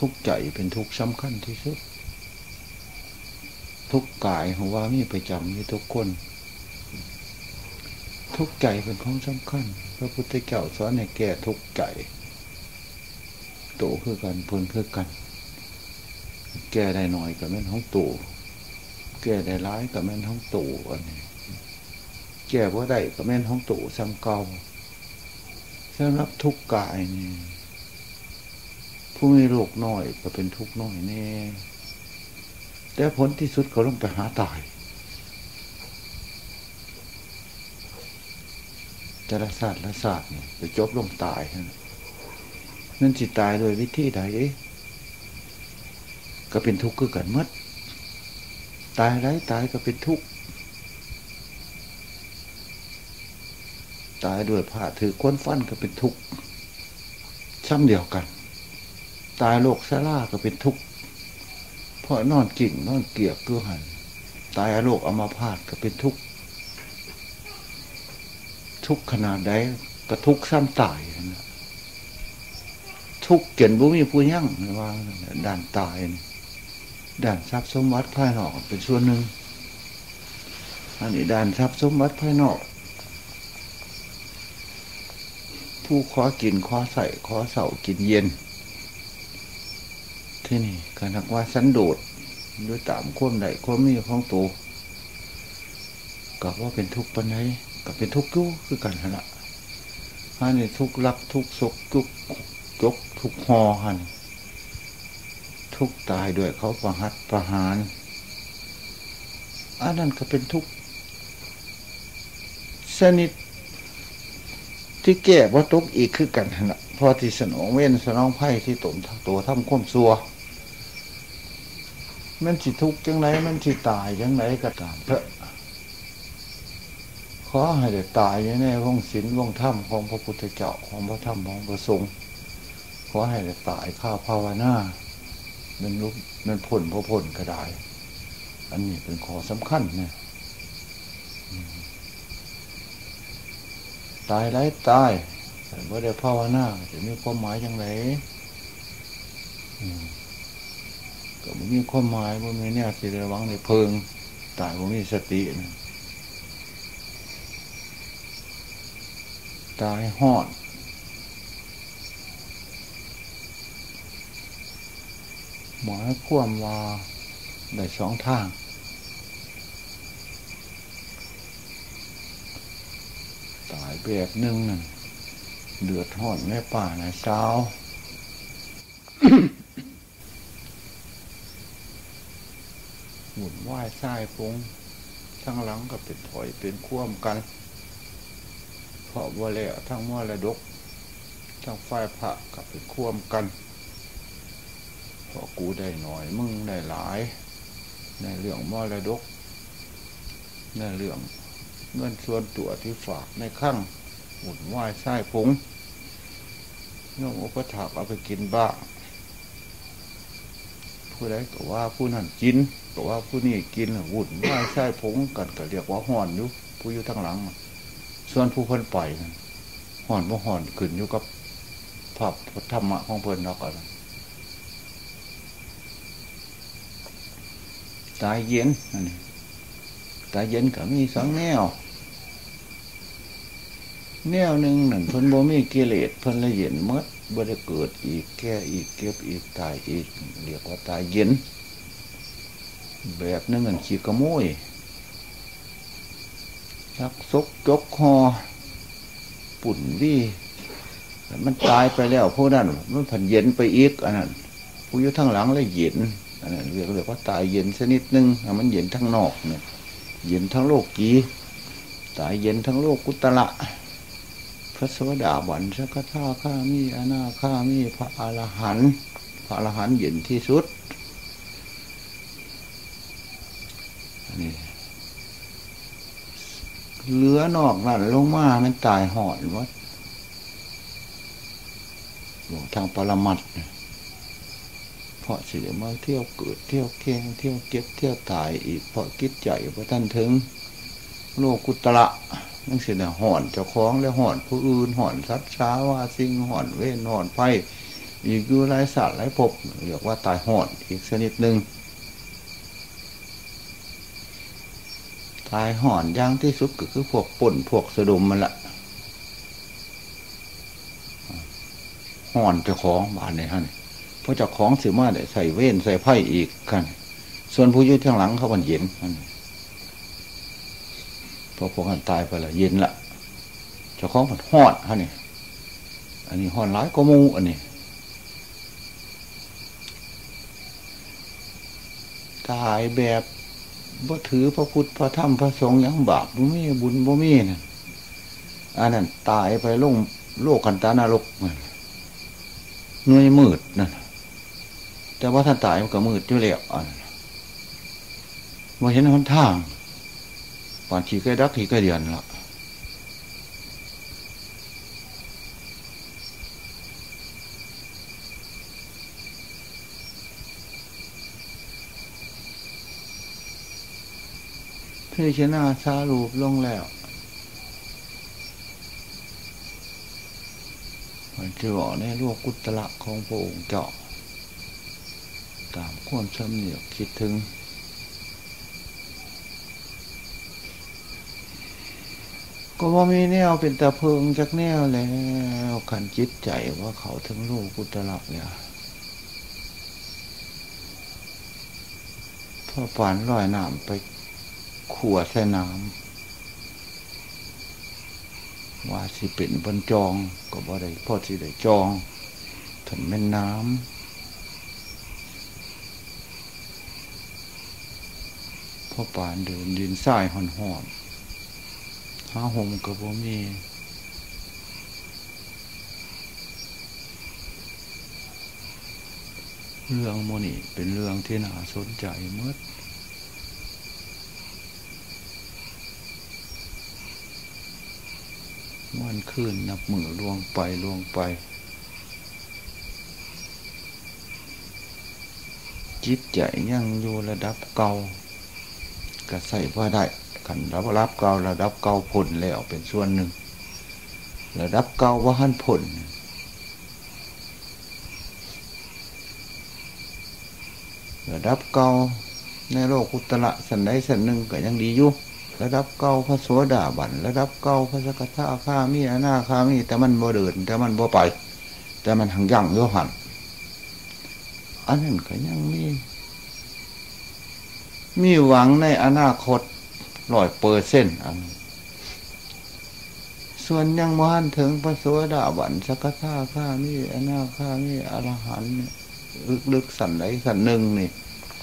ทุกข์ใจเป็นทุกข์สำคัญที่สุดทุกข์กายของว่ามีประจำอยู่ทุกคนทุกข์ใจเป็นของสำคัญพระพุทธเจ้าสอนให้แก้ทุกข์ใจโตคือกันพ้นคือกันแก้ได้หน่อยกับแม่นของโตแก้ได้ร้ายกับแม่นของโตอันนี้แก้บ่ได้กับแม่นของโตซ้ำเก่าสำหรับทุกข์กายนี่ผู้มีโรคน้อยก็เป็นทุกข์น้อยแน่แต่ผลที่สุดเขาลงไปหาตายแต่ละศาสตร์เนี่ยไปจบลงตายนั่นสิตายโดยวิธีใดก็เป็นทุกข์คือกันหมดตายไรตายก็เป็นทุกข์ตายด้วยผ้าถือก้นฟันก็เป็นทุกข์ซ้ำเดียวกันตายโรคซาร่าก็เป็นทุกข์เพราะนอนกิ่งนอนเกียกเกลือหันตายโรคอัมพาตก็เป็นทุกข์ทุกข์ขนาดใดก็ทุกข์ซ้ำตายทุกข์เกินบุมีผู้ยั่งว่าด่านตายด่านทรัพย์สมบัติภายนอกเป็นส่วนหนึ่งอันนี้ด่านทรัพย์สมบัติภายนอกผู้ขอกินขอใส่ขอเสากินเย็นที่นี่ก็นักว่าสันโดษด้วยตามความใดความมีของตัวกับว่าเป็นทุกข์ปานใดกับเป็นทุกข์อยู่คือกันหั่นล่ะอันนี้ทุกข์รักทุกข์สุขทุกข์ยกทุกข์หอหั่นทุกข์ตายด้วยเขาประหัตประหารอันนั้นก็เป็นทุกข์ชนิดที่แก้ว่าตกอีกคือกันหั่นล่ะพอที่สนองเว้นสนองไผ่ที่ตนตัวทำความซัวมันสิทุกข์จังไรมันสิตายจังไรก็ตามเถอะขอให้ได้ตายในวงศีลวงธรรมของพระพุทธเจ้าของพระธรรมของพระสงฆ์ขอให้ได้ตายข้าภาวนามันลุกมันพ้นพระพ้นก็ได้อันนี้เป็นข้อสำคัญเนี่ยตายไรตายแต่ว่าได้ภาวนาจะมีความหมายอย่างไรก็ไม่มีความหมายว่าไม่เนี่ยสิระวังในเพิงตายว่ามีสติตายหอดหมายความว่าได้สองทางตายแบบหนึ่งนั่นเดือดร้อนในป่าในเช้า หุ่นว่ายทรายฟงทั้งหลังก็เป็นถอยเป็นคว่ำกันเพราะว่าแล้วทั้งมรดกทั้งไฟพระก็เป็นคว่ำกันเพราะกูได้หน่อยมึงได้หลายในเรื่องมรดกในเรื่องเงินส่วนตัวที่ฝากในข้างหุ่นว่ายทรายฟงน้องอุปถากเอาไปกินบ้างผู้ใดก็ว่าผู้นั้นกินก็ว่าผู้นี้กินวุ่นวายใส่ผงกันก็เรียกว่าห่อนอยู่ผู้อยู่ทั้งหลังส่วนผู้เพิ่นปล่อยห่อนบ่ห่อนขึ้นอยู่กับภาพธรรมะของเพิ่นเนาะก็ตายเย็นนั่นตายเย็นก็มีสองแนวหนึ่งนั่นเพิ่นบ่มีกิเลสเพิ่นละเย็นหมดบ่ได้เกิดอีกแก่อีกเก็บอีกตายอีกเรียกว่าตายเย็นแบบนึงนั่นขี้ขโมยชักซกจกคอปุ่นวี่มันตายไปแล้วผู้นั้นมันผันเย็นไปอีกอันนั้นผู้อยู่ทั้งหลังเลยเย็นอันนั้นเรียกว่าตายเย็นชนิดนึงมันเย็นทั้งนอกเนี่ยเย็นทั้งโลกกีตายเย็นทั้งโลกกุตละพระโสดาบันสกทาข้ามีอนาข้ามีพระอรหันต์เย็นที่สุดนี่เหลือนอกนั่นลงมามันตายหอดวัดทางปรมัตถ์เพราะสิมาเที่ยวเกิดเที่ยวแข่งเที่ยวเก็บเที่ยวตายอีกเพราะคิดใจเพราะท่านถึงโลกุตระนั่นสินะห่อนเจ้าของและห่อนผู้อื่นห่อนสัตว์ช้าว่าสิ่งห่อนเว้นห่อนไฟอีกอยู่หลายศาสตร์หลายภพเรียกว่าตายหอดอีกชนิดหนึ่งตายหอนอย่างที่สุดก็คือพวกป่นพวกสะดุมมันละหอนเจ้าของบ้านเนี่ยฮะเพราะเจ้าของสิมาได้ใส่เว้นใส่ไพ่อีกกันส่วนผู้ยืดข้างหลังเขามันเย็นพอพวกกันตายไปละเย็นละเจ้าของมันหอดฮะนี่อันนี้หอนร้ายก็มูอันนี้ตายแบบบ่ถือพระพุทธพระธรรมพระสงฆ์ยังบาปบ่มีบุญบ่มีนะอันนั้นตายไปลงโลกกันตานรกหน่วยมืดนั่นแต่ว่าท่านตายมันก็มืดอยู่แล้วอันมาเห็นหนทางป่านขี่ใกล้ดักขี่ใกล้เดือนละพิจารณาสารูปลงแล้วมันจะบอกในโลกกุตละของพระองค์เจ้าตามความชำเนียกคิดถึงก็ว่ามีแนวเป็นตะเพิงจากแนวแล้วขันจิตใจว่าเขาถึงโลกกุตละเนี่ยพ่อฝันลอยน้ำไปขวดใส่น้ำว่าสิเป็นบนจองก็บ่ได้พ่อสิได้จองถึงแม่น้ำพ่อป่านเดินดินทรายห่อนๆหาห่มก็บ่มีเรื่องโมนี่เป็นเรื่องที่น่าสนใจเมื่อวันคืนนับมือล่วงไปจิตใจยังอยู่ระดับเก่าก็ใส่ว่าได้ขันรับเก่าระดับเก่าผลแล้วเป็นส่วนหนึ่งระดับเก่าว่าหันผลระดับเก่าในโลกอุตตระสันใดสันหนึ่งก็ยังดีอยู่ระดับเก่าพระโสดาบันระดับเก่าพระสกทาคามีอนาคามีแต่มันบ่เดินแต่มันบ่ไปแต่มันหังยั่งโยหันอันนั้นก็ยังมีหวังในอนาคต100%อันส่วนยังบ่ทันถึงพระโสดาบันสกทาคามีอนาคามีอรหันต์ลึกสันใดสันหนึ่งนี่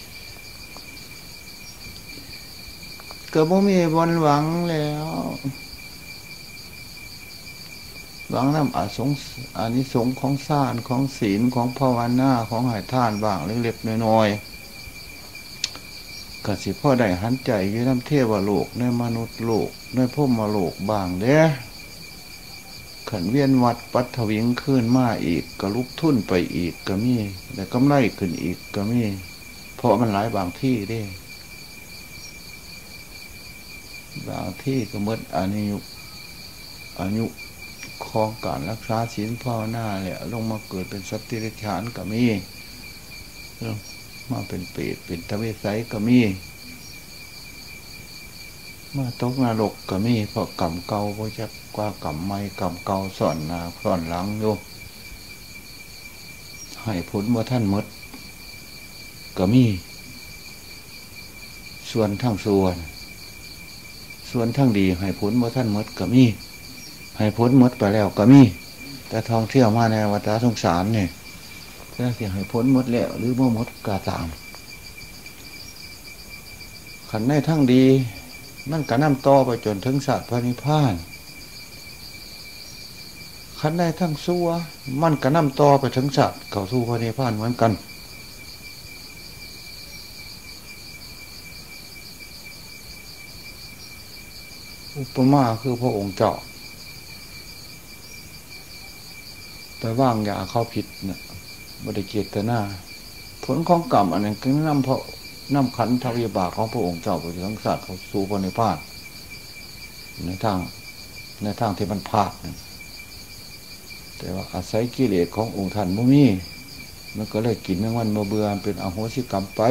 ก็บ่มีบนหวังแล้วหวังน้ำอานิสงส์ของทานของศีลของภาวนาของให้ทานบ้างเล็กๆน้อยๆก็สิพ่อได้หันใจอยู่น้ำเทวโลกในมนุษย์โลกในพรหมโลกบ้างเด้ขันเวียนวัดปัทวิงขึ้นมาอีกก็ลุกทุ่นไปอีกก็มีแต่กำไรขึ้นอีกก็มีเพราะมันหลายบางที่เด้บางที่ก็มดอายุของการรักษาศีลภาวนาแหละลงมาเกิดเป็นสัตว์เดรัจฉานก็มีมาเป็นเปรตเป็นทวารไสก็มีมาตกนรกก็มีเพราะกรรมเก่าเพราะจะกว่ากรรมใหม่กรรมเก่าสอนหน้าสอนหลังอยู่ให้ผลว่าท่านมดก็มีส่วนทั้งส่วนทั้งดีให้ผลว่าท่านมดก็มีให้ผลมดไปแล้วก็มีแต่ท่องเที่ยวมาในวัฏสงสารเนี่ยถ้าเสียให้ผลมดแล้วหรือบ่มดก็ตามขันในทั้งดีมันก็นำต่อไปจนถึงสัตว์พระนิพพานขันในทั้งชั่วมันก็นำต่อไปถึงสัตว์เข้าสู่พระนิพพานเหมือนกันอุปมาคือพระองค์เจ้าไปว่างยาเข้าผิดเนี่ยบริเกตนาผลของกรรมอันนั้นคือนำขันธวิบากของพระองค์เจ้าไปถึงสัตว์เข้าสู่พระนิพพานในทางที่มันพลาดแต่ว่าอาศัยกิเลสขององค์ท่านบ่มีมันก็เลยกินแมงวันบ่เบื่อเป็นอโหสิกรรมไป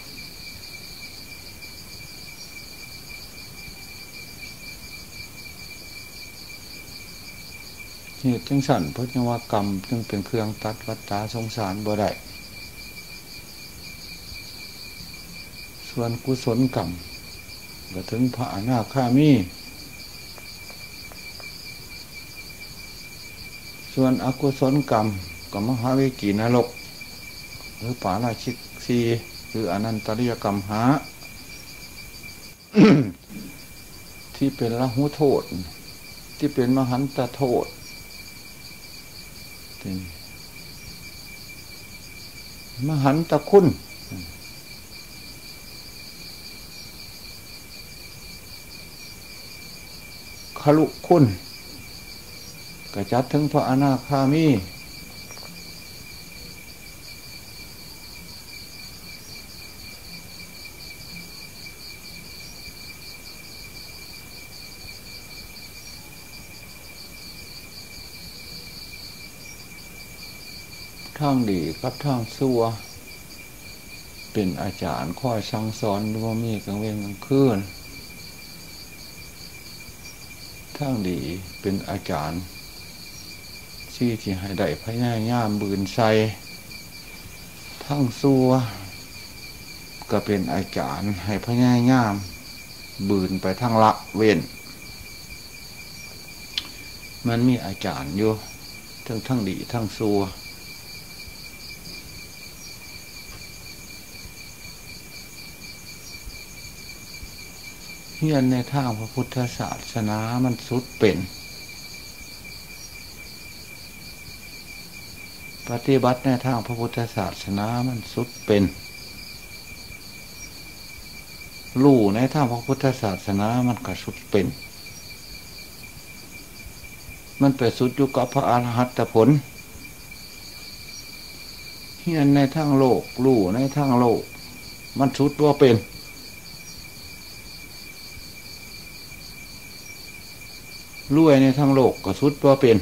เหตุจังสั่นเพราะว่ากรรมจึงเป็นเครื่องตัดวัฏฏะสงสารบ่ได้ส่วนกุศลกรรมก็ถึงพระอนาคามีส่วนอกุศลกรรมก็มหาวิกีนรกหรือปาราชิกสีหรืออนันตริยกรรมหา ที่เป็นละหุโทษที่เป็นมหันตโทษมหันตคุณขลุคุณกระจัดถึงพระอนาคามีทางดีกับทางชั่วเป็นอาจารย์คอยสั่งสอนว่ามีกลางเวรกลางคืนทางดีเป็นอาจารย์ที่ให้ได้พยายามบืนใส่ทางชั่วก็เป็นอาจารย์ให้พยายามบืนไปทางละเว้นมันมีอาจารย์อยู่ทั้งดีทั้งชั่วเฮียนในทางพระพุทธศาสนามันสุดเป็นปฏิบัติในทางพระพุทธศาสนามันสุดเป็นรู้ในทางพระพุทธศาสนามันก็สุดเป็นมันไปสุดอยู่กับพระอรหัตผลเฮียนในทางโลกรู้ในทางโลกมันสุดว่าเป็นรวยในทางโลกก็สุดว่าเป็น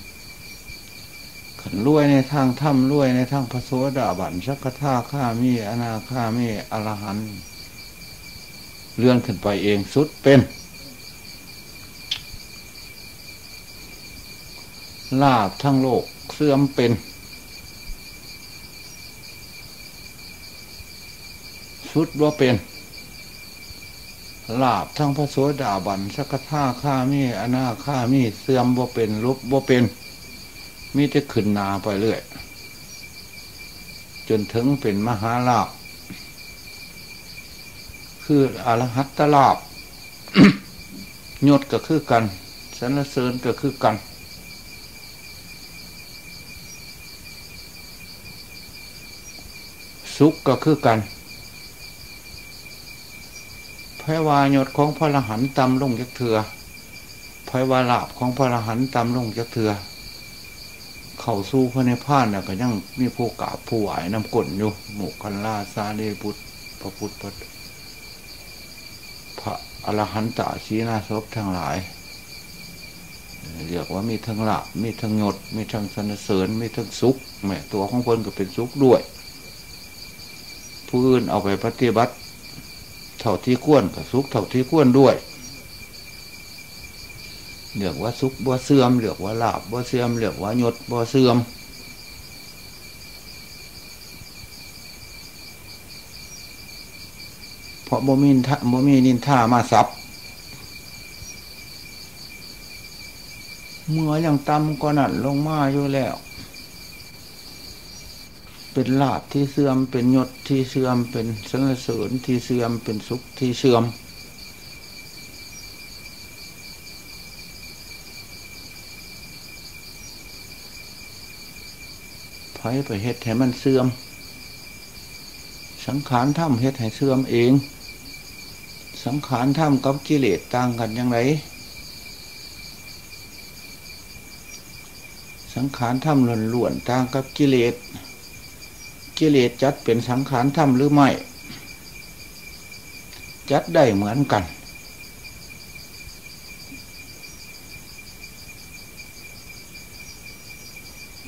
ขันรวยในทางธรรมรวยในทางพระโสดาบันสักทาข้ามีอนาคามีอรหันต์เลื่อนขึ้นไปเองสุดเป็นลาภทั้งโลกเสื่อมเป็นสุดว่าเป็นลาภทั้งพระโสดาบันสักทาข้ามีอนาคามีเสื่อมบ่เป็นลบบ่เป็นมีแต่ขึ้นนาไปเรื่อยจนถึงเป็นมหาลาภคืออรหัตตลาภ ยศก็คือกันสรรเสริญก็คือกันสุขก็คือกันไพวายศของพระอรหันต์ต่ำลงจักเถื่อไพวาลาภของพระอรหันต์ต่ำลงจักเถื่อเข้าสู่พระนิพพานน่ะก็ยังมีผู้กราบผู้ไหว้น้ำก้นอยู่โมกขันลาสาลีบุตรพระพุทธพระอรหันตสีนาศพทั้งหลายเรียกว่ามีทั้งลาภมีทั้งยศมีทั้งสรรเสริญมีทั้งสุขแม่ตัวของคนก็เป็นสุขด้วยผู้อื่นเอาไปปฏิบัติเท่าที่ควรกับสุขเท่าที่ควรด้วยเรียกว่าสุขบ่เสื่อมเรียกว่าลาภบ่เสื่อมเรียกว่ายศบ่เสื่อมเพราะบ่มีนินทามาซับเมื่อยังต่ำก็นั่นลงมาอยู่แล้วเป็นลาภที่เสื่อมเป็นยศที่เสื่อมเป็นสรรเสริญที่เสื่อมเป็นสุขที่เสื่อมไผไปเฮ็ดให้มันเสื่อมสังขารธรรมเฮ็ดให้เสื่อมเองสังขารธรรมกับกิเลสต่างกันอย่างไรสังขารธรรมล้วนๆต่างกับกิเลสจัดเป็นสังขารธรรมหรือไม่จัดได้เหมือนกัน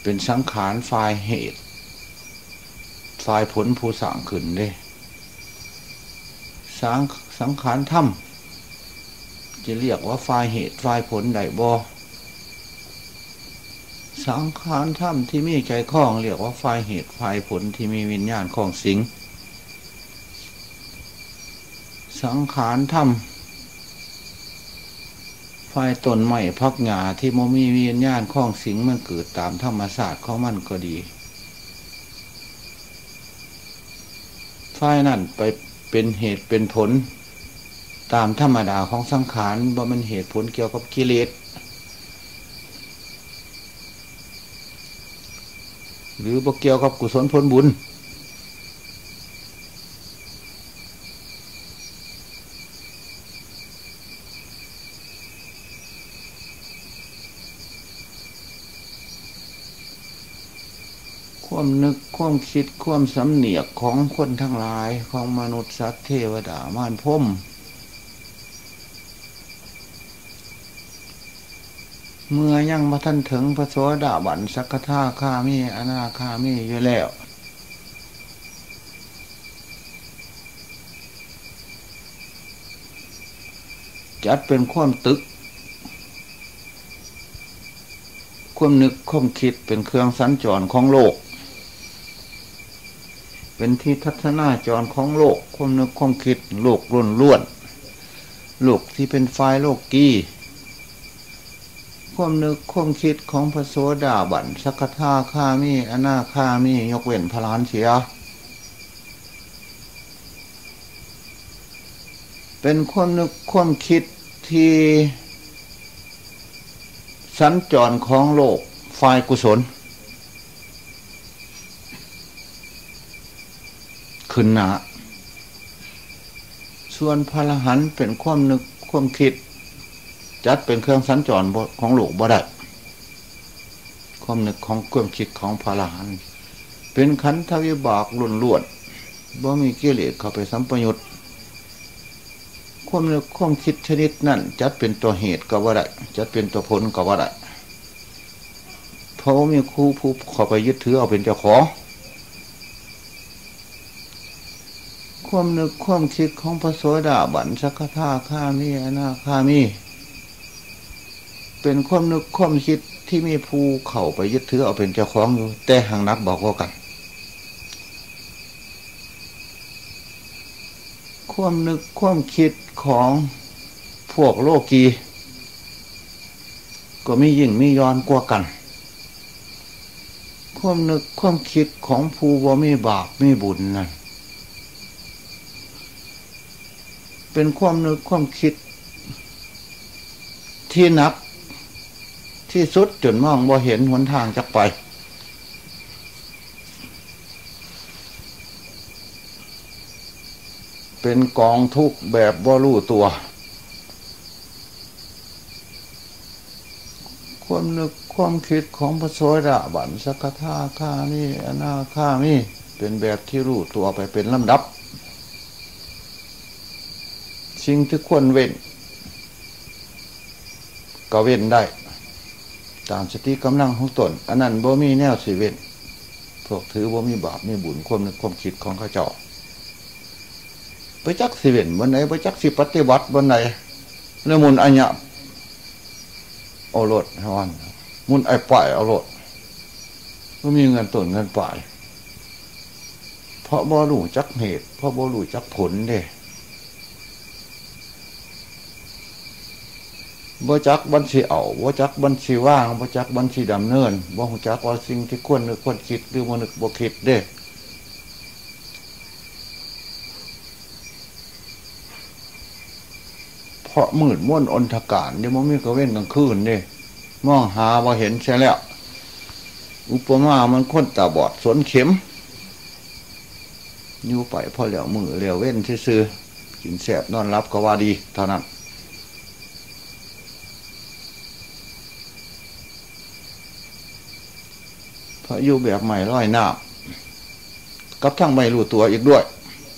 เป็นสังขารฝ่ายเหตุฝ่ายผลผู้สร้างขึ้นเด้สังขารธรรมจะเรียกว่าฝ่ายเหตุฝ่ายผลได้บ่สังขารธรรมที่มีใจคล้องเรียกว่าฝ่ายเหตุฝ่ายผลที่มีวิญญาณคล้องสิงสังขารธรรมฝ่ายต้นไม้พักหญ้าที่บ่มีวิญญาณคล้องสิงมันเกิดตามธรรมชาติของมันก็ดีฝ่ายนั่นไปเป็นเหตุเป็นผลตามธรรมดาของสังขารบ่มันเหตุผลเกี่ยวกับกิเลสหรือบ่เกี่ยวกับกุศลผลบุญความนึกความคิดความสำเนียกของคนทั้งหลายของมนุษย์สัตว์เทวดามารพรหมเมื่อยังมาทันถึงพระโสดาบันสักขทาคามีอนาคามีอยู่แล้วจัดเป็นความตึกความนึกความคิดเป็นเครื่องสัญจรของโลกเป็นที่ทัศนาจรของโลกความนึกความคิดโลกล้วนโลกที่เป็นฝ่ายโลกกีความนึกความคิดของพระโสดาบันสักขทาคามีอนาคามียกเว้นพระอรหันต์เสียเป็นความนึกความคิดที่สัญจรของโลกฝ่ายกุศลขึ้นหนาส่วนพระอรหันต์เป็นความนึกความคิดจัดเป็นเครื่องสัญจรของโลกบ่ได้ความนึกของความคิดของพระอรหันต์เป็นขันธวิบากล้วนๆบ่มีกิเลสเข้าไปสัมปยุตความนึกความคิดชนิดนั้นจัดเป็นตัวเหตุก็บ่ได้จัดเป็นตัวผลก็บ่ได้เพราะมีครูผู้เข้าไปยึดถือเอาเป็นเจ้าของความนึกความคิดของพระโสดาบันสักขทาคามีอนาคามีเป็นความนึกความคิดที่มีผู้เข้าไปยึดถือเอาเป็นเจ้าของอยู่แต่ห่างนักบอกว่ากันความนึกความคิดของพวกโลกีก็มียิ่งมีย้อนกว่ากันความนึกความคิดของผู้บ่มีบาปมีบุญนั่นเป็นความนึกความคิดที่หนักที่สุดจนมองบ่เห็นหนทางจักไปเป็นกองทุกข์แบบบ่รู้ตัวความนึกความคิดของพระโสดาบันสักขทาคามีอนาคามีเป็นแบบที่รู้ตัวไปเป็นลำดับสิ่งที่ควรเว้นก็เว้นได้ตามสติกำลังของตนอันนั้นบ่มีแนวสิเว้นพวกถือบ่มีบาปมีบุญความนึกความคิดของเขาเจ้าไปจักสิเว้นวันไหนไปจักสิปฏิบัติวันไหนแล้วมุนอัญญะเอารถฮอนมุนไอ้ป่ายเอารถก็มีเงินต้นเงินป่ายเพราะบ่รู้จักเหตุเพราะบ่รู้จักผลเด้บ่จักบัญชีเอาบ่จักบัญชีว่างบ่จักบัญชีดำเนินบ่ฮู้จักว่าสิ่งที่ควรนึกควรคิดหรือบ่นึกบ่คิดเด้เพราะมืดม่วนอนทการเดี๋ยวมันมีกระเว้นกลางคืนเด้มองหาบ่เห็นใช่แล้วอุปมามันคนตาบอดสวนเข็มอยู่ไปพอเหลียวมือเหลียวเว้นซื่อๆกินแซ่บนอนรับก็ว่าดีเท่านั้นเพราะอยู่แบบใหม่ร้อยหน้ากับทั้งไม่รู้ตัวอีกด้วย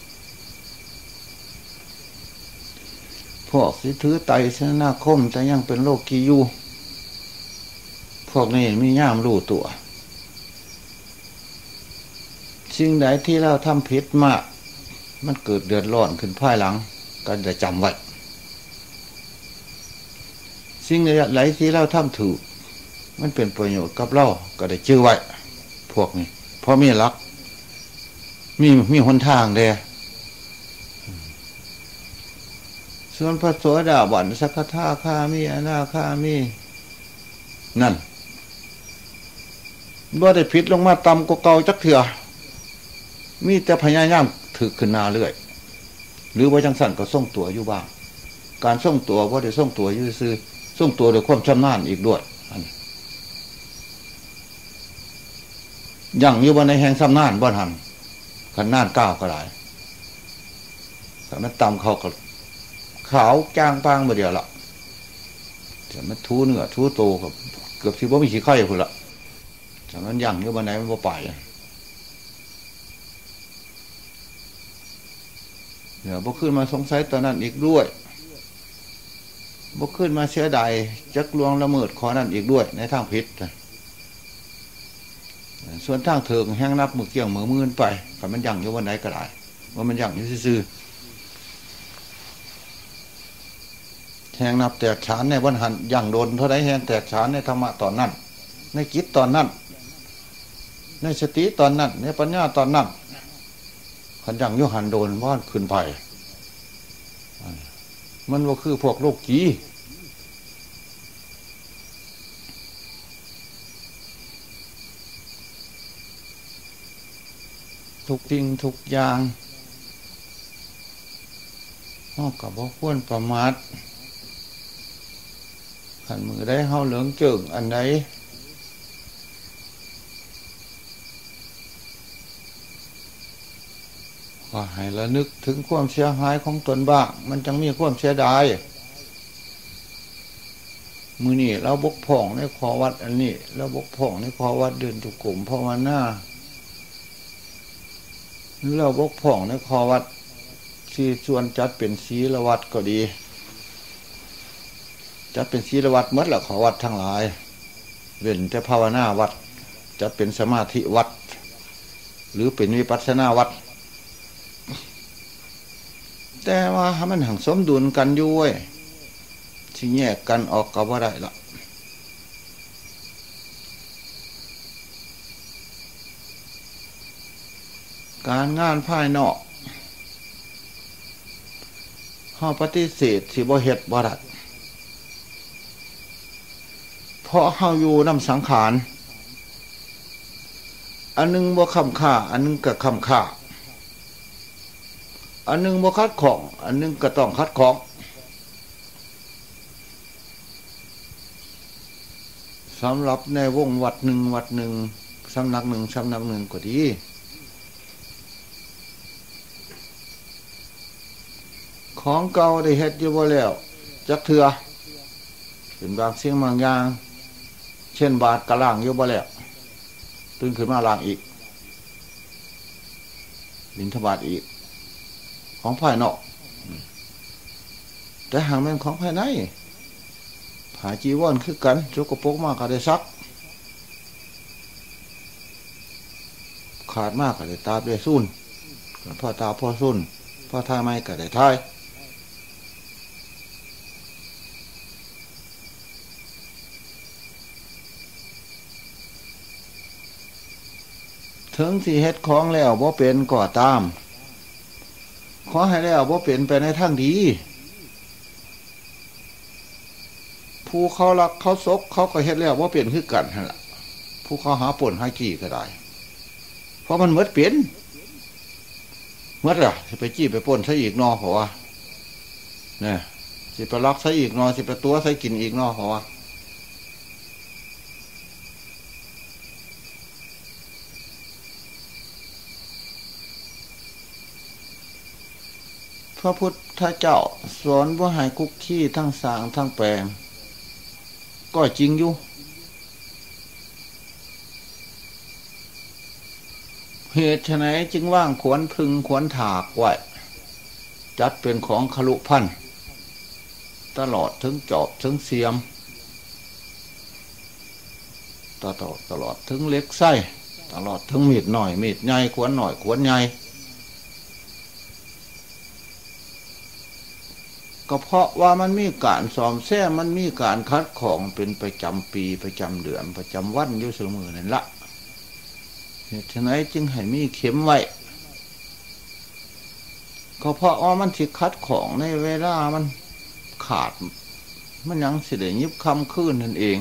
พวกสิถือไตสนาคมแต่ยังเป็นโลกกีอยู่พวกนี้มีย่ามรู้ตัวสิ่งใดที่เราทำผิดมากมันเกิดเดือดร้อนขึ้นภายหลังก็จะจำไว้สิ่งใดที่เราทำถูกมันเป็นประโยชน์กับเราก็ได้ชื่อไว้พวกนี้เพราะมีหลักมีหนทางเด้ส่วนพระโสดาบันสักทาคามีอนาคามีนั่นบ่ได้ผิดลงมาต่ำกว่าเก่าจักเถื่อมีแต่พยายามถือขึ้นหน้าเรื่อยหรือว่าจังสั่นก็ส่งตัวอยู่บ้างการส่งตัวบ่ได้ส่งตัวอยู่ซื่อส่งตัวโดยความชำนาญอีกด้วยอย่างอยู่บนในแห่งชำนาญบ่ทันกันน่านก้าวก็ได้แต่มันต่ำเขาก็ขาวจ้างปางมาเดียวละแต่มันทูเนื้อทูโตกับเกือบที่ว่ามีขี้ไข่พุ่นละแต่มันยั่งอยู่บนไหนมันบ่ไปเดี๋ยวบ่ขึ้นมาสงสัยตอนนั้นอีกด้วยบ่ขึ้นมาเสียดายจักลวงละเมิดขอนั้นอีกด้วยในทางผิดส่วนทางเถิงแห้งนับมือเกี่ยงมือมือไปแต่มันยั่งอยู่บนไหนก็ได้ว่ามันยั่งอยู่ซื่อแห่งนับแตกฉานในวันหันอย่างโดนเท่าไรแห่งแตกฉานในธรรมะตอนนั้นในจิตตอนนั้นในสติตอนนั้นในปัญญาตอนนั้นขันอย่างยุหันโดนว่านขึ้นไปมันว่าคือพวกโลกจีทุกสิ่งทุกอย่างกับว่าควรประมาทขันมือได้เฮาเหลืองเจิงอันไหนก็ให้ระลึกถึงความเสียหายของตนบ้างมันจังมีความเสียดายมือนี่เราบกพร่องในขอวัดอันนี้เราบกพร่องในขอวัดเดินจุกกลุ่มภาวนาเราบกพร่องในขอวัดที่ส่วนจัดเป็นศีลวัดก็ดีจัดเป็นศีลวัดหมดละขอวัดทั้งหลายเว้นแต่ภาวนาวัดจัดเป็นสมาธิวัดหรือเป็นวิปัสสนาวัดแต่ว่ามันหังสมดุลกันอยู่เว้ยที่แยกกันออกก็บ่ได้ละการงานภายนอกเฮาปฏิเสธสิบ่เฮ็ดบ่ได้เพราะเฮาอยู่นำสังขารอันนึงบ่ค้ำค่าอันนึงก็ค้ำค่าอันนึงบ่คัดของอันนึงก็ต้องคัดของสำหรับในวงวัดหนึ่งสำนักหนึ่งก็ดีของเก่าได้เฮ็ดอยู่บ่แล้วจักเทื่อเป็นบางสิ่งบางอย่างเช่นบาทกะล่างอยู่บ่แล้วตื่นขึ้นมาล้างอีกบิณฑบาตอีกของภายนอกแต่หางแม่นของภายในผ้าจีวรคือกันสกปรกมากก็ได้ซักขาดมากก็ได้ตาได้สุ่นพ่อตาพ่อสุ่นพ่อทายไม่ก็ได้ทายถึงสิเฮ็ดของแล้วบ่เป็นก็ตามขอให้แล้วบ่เป็นไปในทางดีผู้เขารักเขาซกเขาก็เฮ็ดแล้วบ่เป็นคือกันนั่นล่ะผู้เขาหาป่นหาจี้ก็ได้เพราะมันหมดเป็นหมดล่ะสิไปจี้ไปป่นซะอีกนอเพราะว่าเนี่ยสิไปลักซะอีกนอสิไปตัวซะกินอีกนอเพราะว่าพระพุทธเจ้าสอนว่าให้คุกขี้ทั้งสางทั้งแปลงก็จริงอยู่เหตุไฉนจึงว่างขวนพึงขวนถากไว้จัดเป็นของขลุพันตลอดถึงจอบถึงเสียมตลอดถึงเล็กไส้ตลอดทั้งมีดหน่อยมีดใหญ่ขวนหน่อยขวนใหญ่ก็เพราะว่ามันมีการซ่อมแซมมันมีการคัดของเป็นประจำปีประจำเดือนประจำวันอยู่เสมอนั่นละเหตุไหนจึงให้มีเข็มไว้ก็เพราะว่ามันสิคัดของในเวลามันขาดมันยังสิได้ยิบคำขึ้นนั่นเอง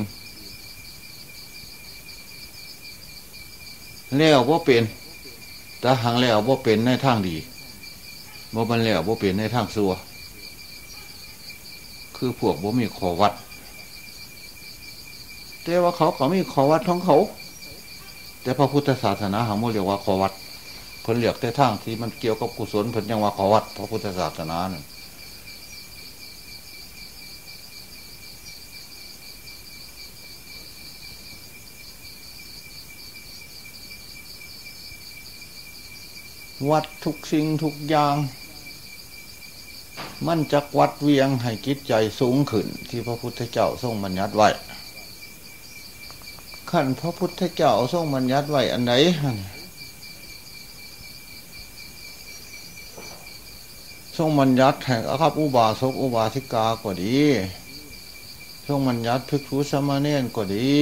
แล้วว่าเป็นแต่หางแล้วว่าเป็นในทางดีบ่มันแล้วว่าเป็นในทางซัวคือพวกบ่มีขอวัดแต่ว่าเขาก็มีขอวัดของเขาแต่พระพุทธศาสนาหางโมเรียกว่าขอวัดเพิ่นเรียกแต่ทางที่มันเกี่ยวกับกุศลเพิ่นยังว่าขอวัดพระพุทธศาสนาเนี่ยวัดทุกสิ่งทุกอย่างมันจักวัดเวียงให้จิตใจสูงขึ้นที่พระพุทธเจ้าทรงบัญญัติไว้ขั้นพระพุทธเจ้าทรงบัญญัติไว้อันไหนทรงบัญญัติแห่งอาคับอุบาสกอุบาสิกาก็ดีทรงบัญญัติภิกษุสามเณรก็ดี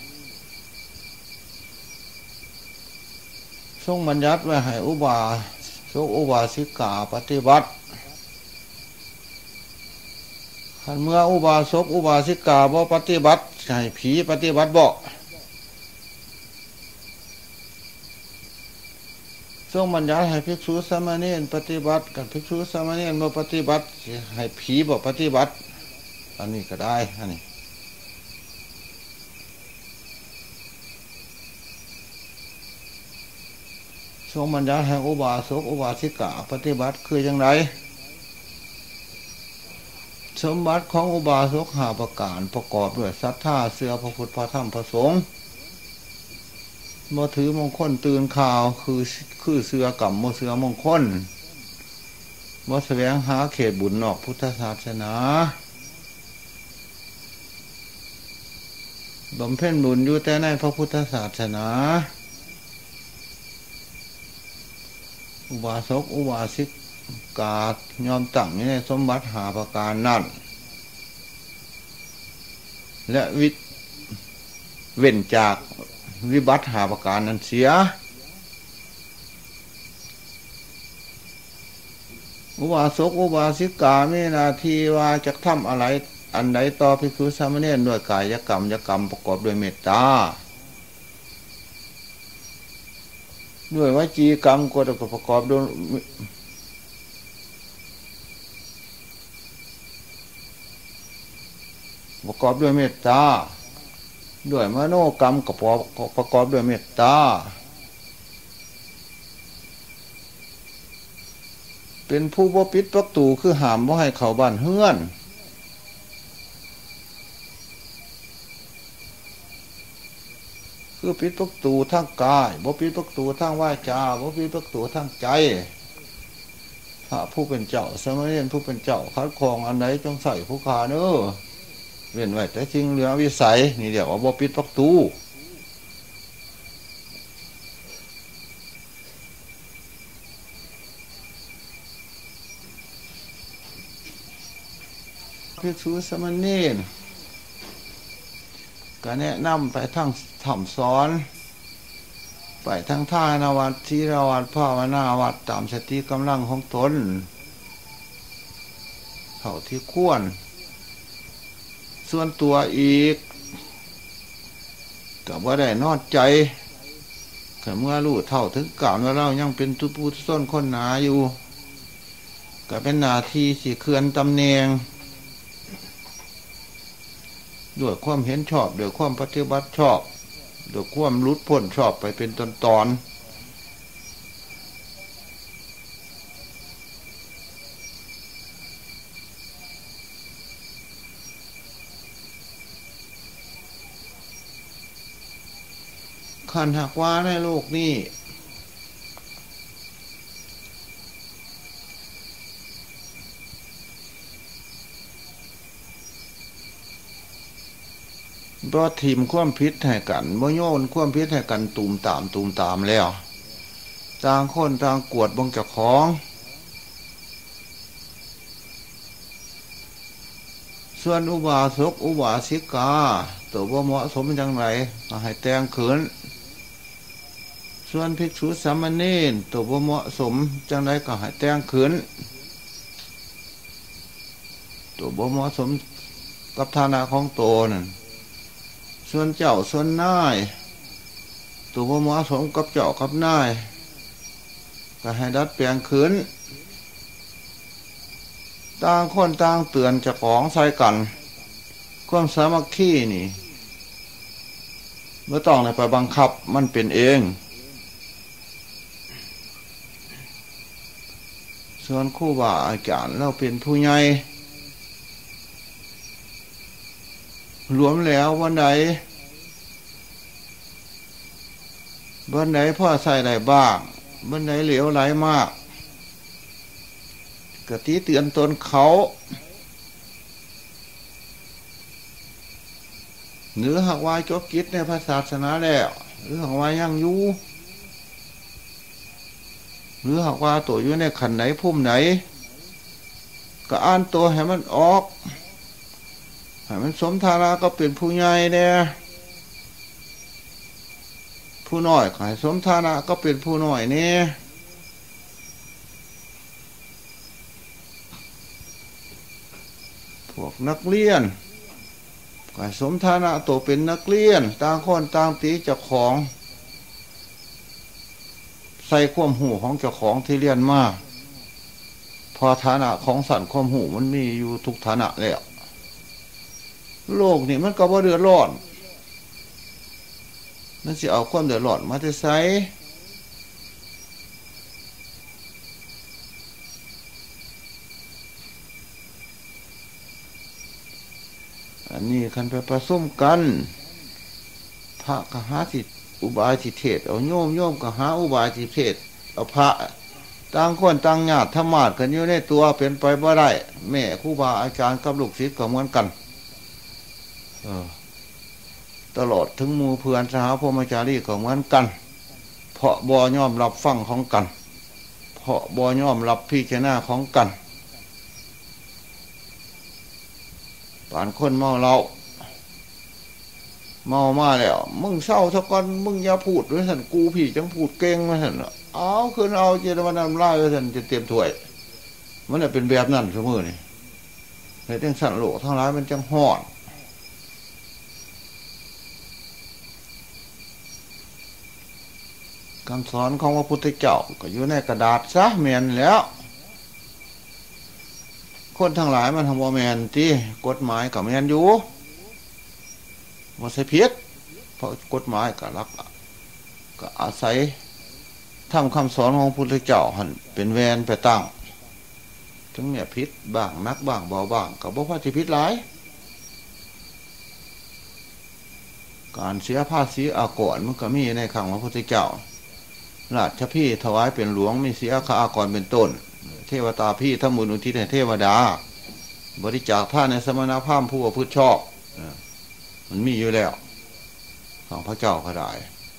ทรงบัญญัติไว้ให้อุบาสกอุบาสิกาปฏิบัติขันเมื่ออุบาสกอุบาสิกาบ่ปฏิบัติให้ผีปฏิบัติบ่ทรงบัญญัติให้ภิกษุสามเณรปฏิบัติกับภิกษุสามเณรบ่ปฏิบัติให้ผีบ่ปฏิบัติอันนี้ก็ได้อันนี้ทรงบัญญัติให้อุบาสกอุบาสิกาปฏิบัติคืออย่างไรสมบัติของอุบาสก5ประการประกอบด้วยศรัทธาเชื่อพระพุทธพระธรรมพระสงฆ์บ่ถือมงคลตื่นข่าวคือเชื่อกรรมบ่เชื่อมงคลบ่แสวงหาเขตบุญนอกพุทธศาสนาบำเพ็ญบุญอยู่แต่ในพระพุทธศาสนาอุบาสกอุบาสิกายอมตั้งอยู่ในสมบัติ5ประการนั่นและเว้นจากวิบัติ5ประการนั้นเสียอุบาสกอุบาสิกามีหน้าที่ว่าจะทำอะไรอันใดต่อภิกษุสามเณรด้วยกายกรรมประกอบด้วยเมตตาด้วยวจีกรรมก็ต้องประกอบด้วยเมตตาด้วยมโนกรรมก็ประกอบด้วยเมตตาเป็นผู้บ่ปิดประตูคือห้ามบ่ให้เข้าบ้านเฮือนคือปิดประตูทางกายบ่ปิดประตูทางวาจาบ่ปิดประตูทางใจพระผู้เป็นเจ้าสามเณรผู้เป็นเจ้าคัดครองอันใดจงใส่ผู้ขาเน้อเว้นไว้แต่สิ่งเหลือวิสัยนี่เดี๋ยวว่าบ่ปิดประตูภิกษุสามเณรก็แนะนำไปทั้งธรรมสอนไปทั้งท่านวัดที่รวัดภาวนาวัดตามสติกำลังของตนเท่าที่ควรส่วนตัวอีกก็บ่ได้นอดใจแต่เมื่อรู้เท่าถึงกล่าวว่าเรายังเป็นตุปูตุส้นคนหนาอยู่ก็เป็นหน้าที่สิเคลื่อนตำแหน่งด้วยความเห็นชอบด้วยความปฏิบัติชอบด้วยความรุดพ้นชอบไปเป็นตอนขันหักว่าในโลกนี้บ่ทิมความผิดให้กันบ่โยนความผิดให้กันตูมตามแล้วต่างคนต่างกวดเบิ่งเจ้าของส่วนอุบาสกอุบาสิกาตัวบ่เหมาะสมจังไรก็ให้แต่งขืนส่วนภิกษุสามเณรตัวบ่เหมาะสมจังไรก็ให้แต่งขืนตัวบ่เหมาะสมกับฐานะของตนนั่นส่วนเจ้าส่วนนายตัวบ่เหมาะสมกับเจ้ากับนายก็ให้ดัดแปลงขืนต่างคนต่างเตือนเจ้าของใส่กันความสามัคคีนี่ไม่ต้องไปบังคับมันเป็นเองส่วนครูบาอาจารย์เราเป็นผู้ใหญ่รวมแล้ววันใดพ่อใส่ได้บ้างวันใดเหลวไหลมากกะติเตือนตนเขาหรือหากว่าจบกิจในพระศาสนาแล้วหรือหากว่ายังอยู่หรือหากว่าตัวอยู่ในขันไหนพุ่มไหนก็อ่านตัวให้มันออกให้มันสมฐานะก็เป็นผู้ใหญ่เนี่ยผู้น้อยก็ให้สมฐานะก็เป็นผู้น้อยเนี่ยพวกนักเรียนก็สมฐานะตัวเป็นนักเรียนต่างคนต่างตีเจ้าของใส่ความหูของเจ้าของที่เรียนมาพอฐานะของสันความหูมันมีอยู่ทุกฐานะแล้วโลกนี่มันก็บ่เดือดร้อนนั่นสิเอาความเดือดร้อนมาจะใส่อันนี้คันไปผสมกันพระกหาสิอุบายสิเทศเอาโยมกหาอุบายสิเทศเอาพระต่างคนต่างญาติธรรมาสกันอยู่ในตัวเป็นไปบ่ได้แม่ครูบาอาจารย์กับลูกศิษย์ก็เหมือนกันตลอดถึงหมู่เพื่อนสหพรหมจารีก็เหมือนกันเพราะบ่ยอมรับฟังของกันเพราะบ่ยอมรับพิจารณาของกันป่านคนเมาเหล้าเมามาแล้วมึงเศร้าสักก่อนมึงอย่าพูดด้วยสันกูพี่จังพูดเก่งมาสันเอาคืนเอาเจตวันน้ำลายด้วยสันจะเตรียมถ้วยมันจะเป็นแบบนั้นเสมอนี่ในเรื่องสันโลกทั้งหลายมันจังห่อนคำสอนของพระพุทธเจ้าก็อยู่ในกระดาษซะแมนแล้วคนทั้งหลายมันทำว่าแมนที่กฎหมายกับแมนอยู่ว่าใช่ผิดเพราะกฎหมายก็รักก็อาศัยทำคำสอนของพระพุทธเจ้าหันเป็นแวนไปตั้งถึงเนี่ยผิดบ้างนักบ้างเบาบ้างก็บอกว่าจะผิดหลายการเสียภาษีอากรมันก็มีในคำของพระพุทธเจ้าราชพี่ถวายเป็นหลวงมีเสียค่าอากรเป็นต้นเทวตาพี่ทำบุญอุทิศให้เทวดาบริจาคผ้าในสมณพราหมณ์ผู้ประพฤติชอบมันมีอยู่แล้วของพระเจ้าก็ได้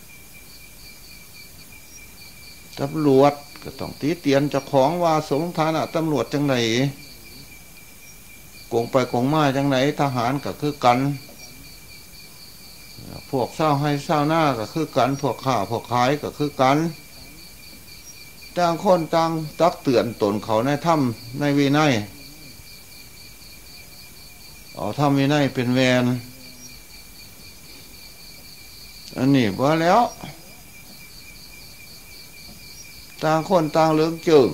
ตำรวจก็ต้องตีเตียนเจ้าของว่าสมฐานะตำรวจจังไหนโกงไปโกงมาจังไหนทหารก็คือกันพวกเศร้าให้เศร้าหน้าก็คือกันพวกข้าพวกขายก็คือกันต่างคนต่างตักเตือนตนเขาในถ้ำในวินัยเอาถ้ำวินัยเป็นแวนอันนี้ว่าแล้วต่างคนต่างเลือกจึง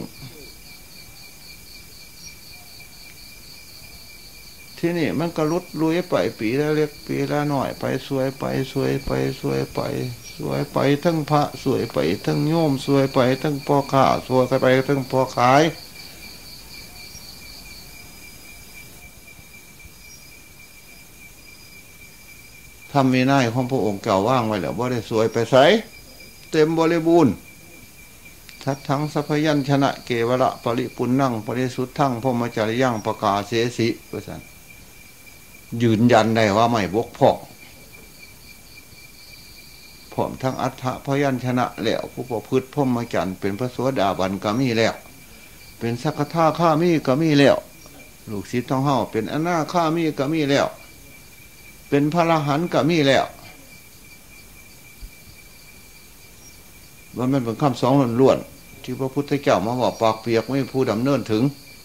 ที่นี่มันก็ลุดลุยไปปีละเล็กปีละน้อยไปสวยไปสวยไปสวยไปสวยไปทั้งพระสวยไปทั้งโยมสวยไปทั้งพ่อข้าสวยไปทั้งพ่อขายทำวินัยของพระองค์เก่าว่างไว้แล้วว่าได้สวยไปใสเต็มบริบูรณ์ทัดทั้งสัพยัญชนะเกวระปริปุณนั่งปริสุทธังพรหมจริยังประกาศเสสิประสันยืนยันได้ว่าไม่บกพร่องพร้อมทั้งอัฏฐพยัญชนะแล้วผู้ประพฤติพรหมจรรย์เป็นพระโสดาบันก็มีแล้วเป็นสักขะข้ามีก็มีแล้วลูกศิษย์ของเฮาเป็นอนาคามีก็มีแล้วเป็นพระอรหันต์ก็มีแล้วว่ามันเป็นคำสอนล้วนๆที่พระพุทธเจ้ามาบอกปากเปียกไม่ผู้ดำเนินถึง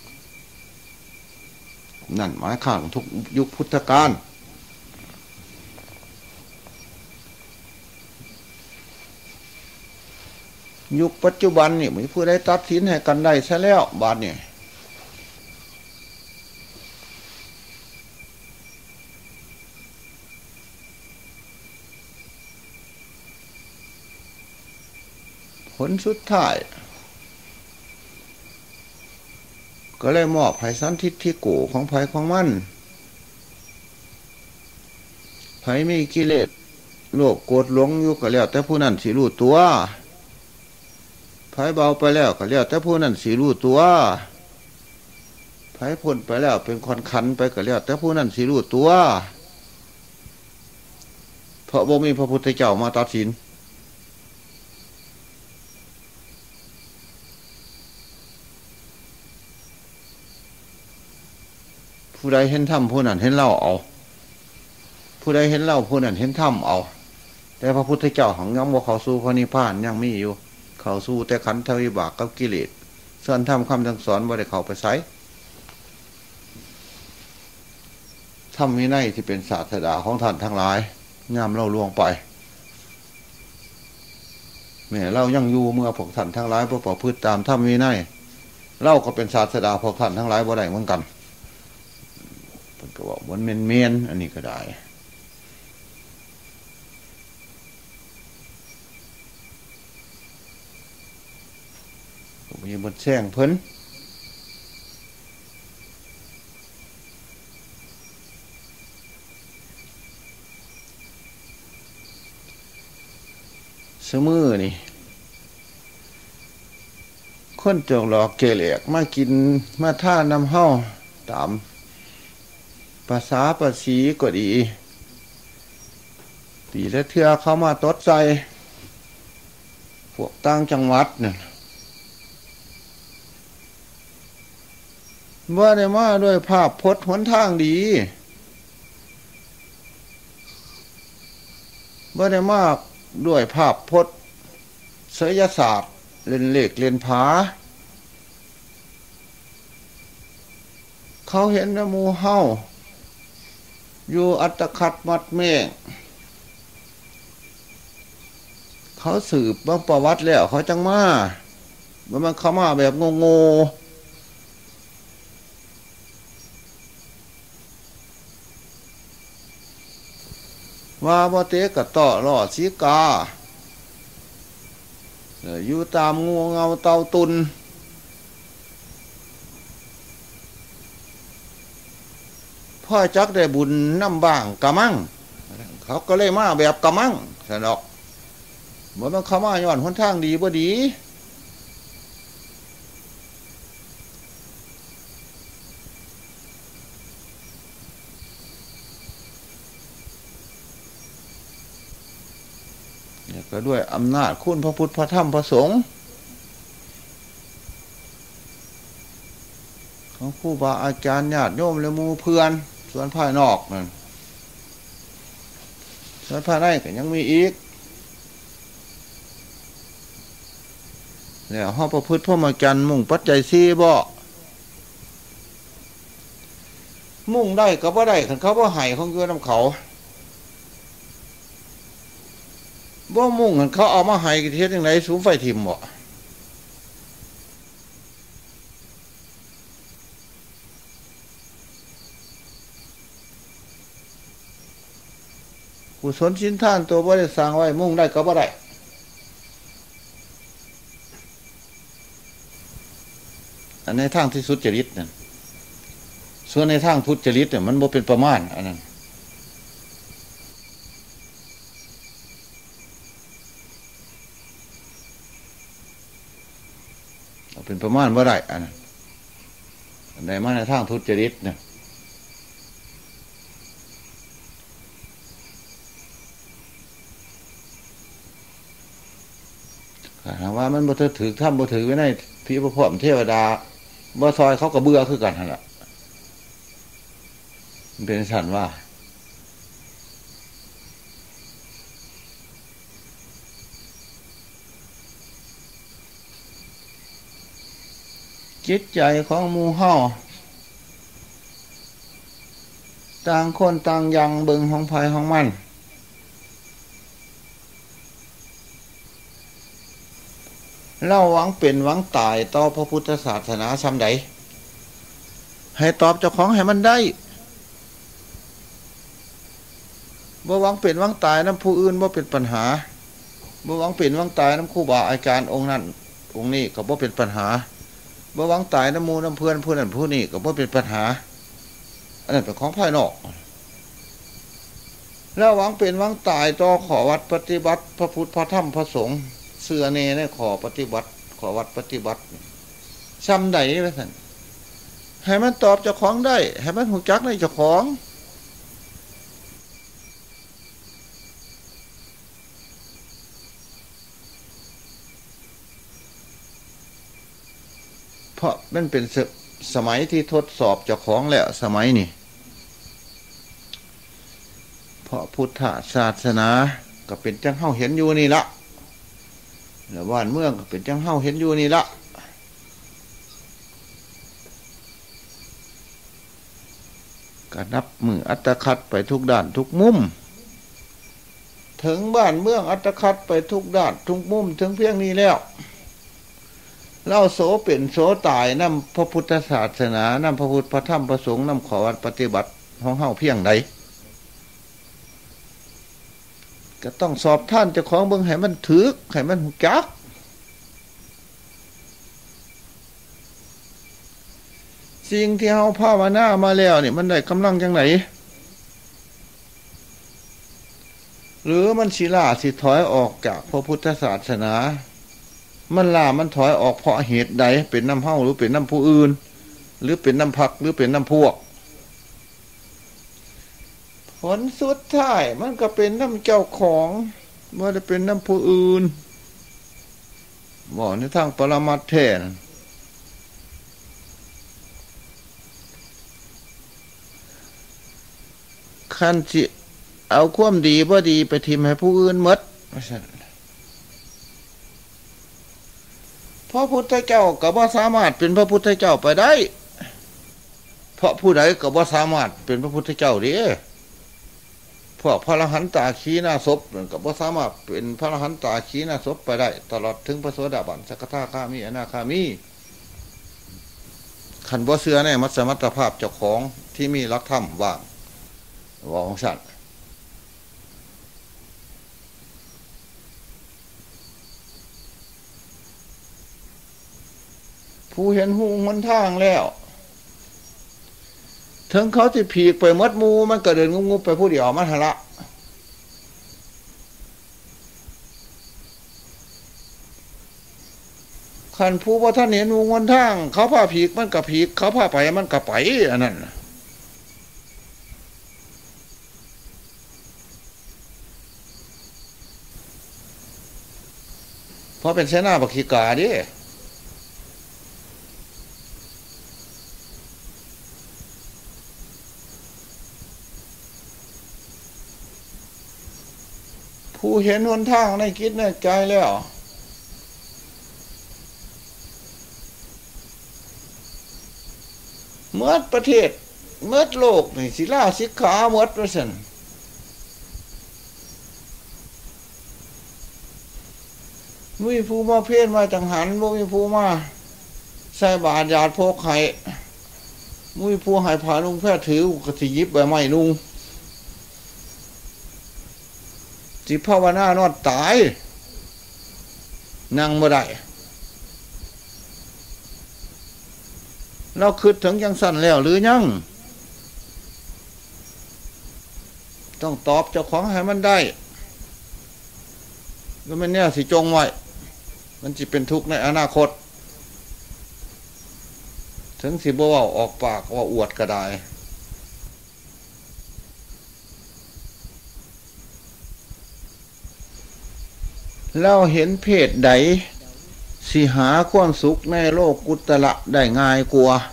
นั่นหมายข้างทุกยุคพุทธกาลยุคปัจจุบันนี่มีผู้ใดตัดสินให้กันได้ซะแล้วบาดนี่ผลสุดท้ายก็เลยมอบให้สันทิฏฐิโกของไผของมันไผมีกิเลสโลภโกรธหลงอยู่ก็แล้วแต่ผู้นั้นสิรู้ตัวไผเบาไปแล้วก็แล้วแต่ผู้นั้นสิรู้ตัวไผพ้นไปแล้วเป็นคนขันไปก็แล้วแต่ผู้นั้นสิรู้ตัวเพราะบ่มีพระพุทธเจ้ามาตัดสินผู้ใดเห็นธรรมผู้นั้นเห็นเล่าเอาผู้ใดเห็นเล่าผู้นั้นเห็นธรรมเอาแต่พระพุทธเจ้าของยังบ่เข้าสู่พระนิพพานยังมีอยู่เข้าสู่แต่ขันธวิบากกับกิเลสส่วนธรรมคำสั่งสอนบ่ได้เข้าไปไสธรรมวินัยที่เป็นศาสดาของท่านทั้งหลายงามเล่าล่วงไปแม่เล่ายังอยู่เมื่อพวกท่านทั้งหลายบ่ประพฤติตามธรรมวินัยเล่าก็เป็นศาสดาพวกท่านทั้งหลายบ่ได้เหมือนกันก็บอกมันเมียนอันนี้ก็ได้ผมมีบทแช่งเพิ่นเสมอนี่คนจงหลอกเกลียกมากินมาท่านำเฮ้าตามภาษาภาษีก็ดีปีและเทือเข้ามาตดใจพวกต่างจังหวัดเนี่ยว่าได้มาด้วยภาพพจน์หนทางดีว่าได้มาด้วยภาพพจน์ศิลปศาสตร์เล่นเลขเล่นผาเขาเห็นว่าหมู่เฮาอยู่อัตคัดมัดแม่งเขาสืบเบื้องประวัติแล้วเขาจังมามันเข้ามาแบบโง่ว่าบ่เตะกะต่อล่อสีกาอยู่ตามงูเงาเตาตุนพ่อจักได้บุญน้ำบ้างกะมั่งเขาก็เลยมาแบบกะมั่งสนอกเหมือนมันเข้ามาย้อนหนทางดีบ่ดีเนี่ยก็ด้วยอำนาจคุณพระพุทธพระธรรมพระสงฆ์ของครูบาอาจารย์ญาติโยมและหมู่เพื่อนส่วนภายนอกนั่นส่วนภายในก็ยังมีอีกแล้วห้องประพฤติพรหมจรรย์มุ่งปัจจัยสี่บ่มุ่งได้ก็บ่ได้คันเขาบ่ให้ของอยู่นำเขาบ่มุ่งคันเขาเอามาให้ก็เฮ็ดจังได๋สูงไฟทิ่มบ่กุศลศีลทานตัวบ่ได้สร้างไว้มุ่งได้ก็บ่ได้อันในทางที่สุจริตนั่นส่วนในทางทุจริตเนี่ยมันบ่เป็นประมาณอันนั้นเป็นประมาณบ่ได้อันนั้นในมาในทางทุจริตเนี่ยหากว่ามันบ่ถือถ้ำบ่ถือไว้ในผีพระพรหมเทวดาบ่ซอยเขาก็เบื่อคือกันหั่นล่ะมันเป็นสันว่าจิตใจของหมู่เฮาต่างคนต่างยังเบิ่งของภัยของมันเล่าหวังเป็นหวังตายต่อพระพุทธศาสนาซ้ำใดให้ตอบเจ้าของให้มันได้บ่หวังเป็นหวังตายน้ำผู้อื่นบ่เป็นปัญหาบ่หวังเป็นหวังตายน้ำครูบาอาจารย์องค์นั้นองค์นี้ก็บ่เป็นปัญหาบ่หวังตายน้ำมูน้ำเพื่อนผู้นั้นผู้นี้ก็บ่เป็นปัญหาอันนั้นเป็นของภายนอกแล้วหวังเป็นหวังตายต่อขอวัดปฏิบัติพระพุทธพระธรรมพระสงฆ์เสื่อเนในขอปฏิบัติขอวัดปฏิบัติซ้ำใดวะท่านให้มันตอบเจ้าของได้ให้มันหูจักในเจ้าของเพราะมันเป็นสมัยที่ทดสอบเจ้าของแล้วสมัยนี้เพราะพุทธศาสนาก็เป็นจังเฮาเห็นอยู่นี่ละแล้วบ้านเมืองก็เป็นจังเฮาเห็นอยู่นี่ละก็นับมืออัตคัดไปทุกด้านทุกมุมถึงบ้านเมืองอัตคัดไปทุกด้านทุกมุมถึงเพียงนี้แล้วเล่าโสเป็นโสตายนำพระพุทธศาสนานำพระพุทธพระธรรมพระสงฆ์นำขอวัดปฏิบัติของเฮาเพียงใดก็ต้องสอบท่านเจ้าของเบิ่งให้มันถึกให้มันหูจักสิ่งที่เฮาภาวนามาแล้วนี่มันได้กำลังจังไหนหรือมันสิล่าสิถอยออกจากพระพุทธศาสนามันล่ามันถอยออกเพราะเหตุใดเป็นน้ำเฮาหรือเป็นน้ำผู้อื่นหรือเป็นน้ำพักหรือเป็นน้ำพวกผลสุดท้ายมันก็เป็นน้ำเจ้าของไม่ได้เป็นน้ำผู้อื่นบอกในทางปรมัตถ์แท้ขั้นสิเอาความดีบ่ดีไปทิมให้ผู้อื่นหมดพระพุทธเจ้าก็บ่สามารถเป็นพระพุทธเจ้าไปได้เพราะผู้ใดก็บ่สามารถเป็นพระพุทธเจ้าเด้พวกพระอรหันตาขีณาสพก็บ่สามารถเป็นพระอรหันตาขีณาสพไปได้ตลอดถึงพระโสดาบันสกทาคามีอนาคามีขันบ่เชื่อในมัสสมัตตภาพเจ้าของที่มีหลักธรรมว่างว่าของสัตว์ผู้เห็นหูหนทางแล้วถึงเขาที่ผีกไปมดมูมันก็เดินงุบๆไปผู้เดียวมันหละขันผู้ว่าท่านเห็นหูหนทางเขาพาผีกมันก็ผีกเขาพาไปมันก็ไปอันนั้นเพราะเป็นเสนาบดีกาดิผู้เห็นหนทางในคิดในใจแล้วเมื่อประเทศเมื่อโลกนี่ศิลาสิกขาเมื่อประสันมีผู้มาเพี้ยนมาจังหันบ่มีผู้มาใส่บาตรหยาดโพกไข่มีผู้หายผ่าลุงแพทย์ถือกระสิยิบใบไม้ลุงจิภาวนานอดตายนั่งบ่ได้เราคิดถึงยังสั่นแล้วหรือยังต้องตอบเจ้าของให้มันได้แล้วมันเนี่ยสิจงไว้มันจะเป็นทุกข์ในอนาคตถึงสิบ่ว่าออกปากว่าอวดก็ได้เราเห็นเพศใดสิหาความสุขในโลกกุตระได้ง่ายกว่า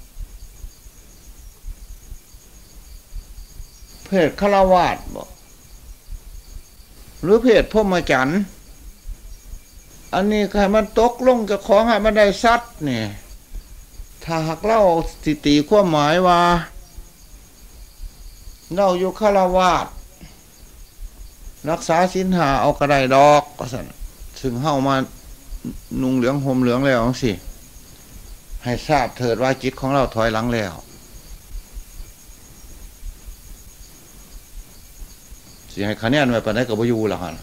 เพศฆราวาสบ่หรือเพศพรหมจรรย์อันนี้ใครมันตกลงจะของให้มันได้ซัดเนี่ยถ้าหากเล่าสติความหมายว่าเราอยู่ฆราวาสรักษาศีลห้าเอากระไดดอกก็สั่นซึ่งเข้ามานุ่งเหลืองห่มเหลืองแล้วสิให้ทราบเถิดว่าจิตของเราถอยหลังแล้วสิให้คะแนนไว้ปานใดก็บ่อยู่ล่ะฮะ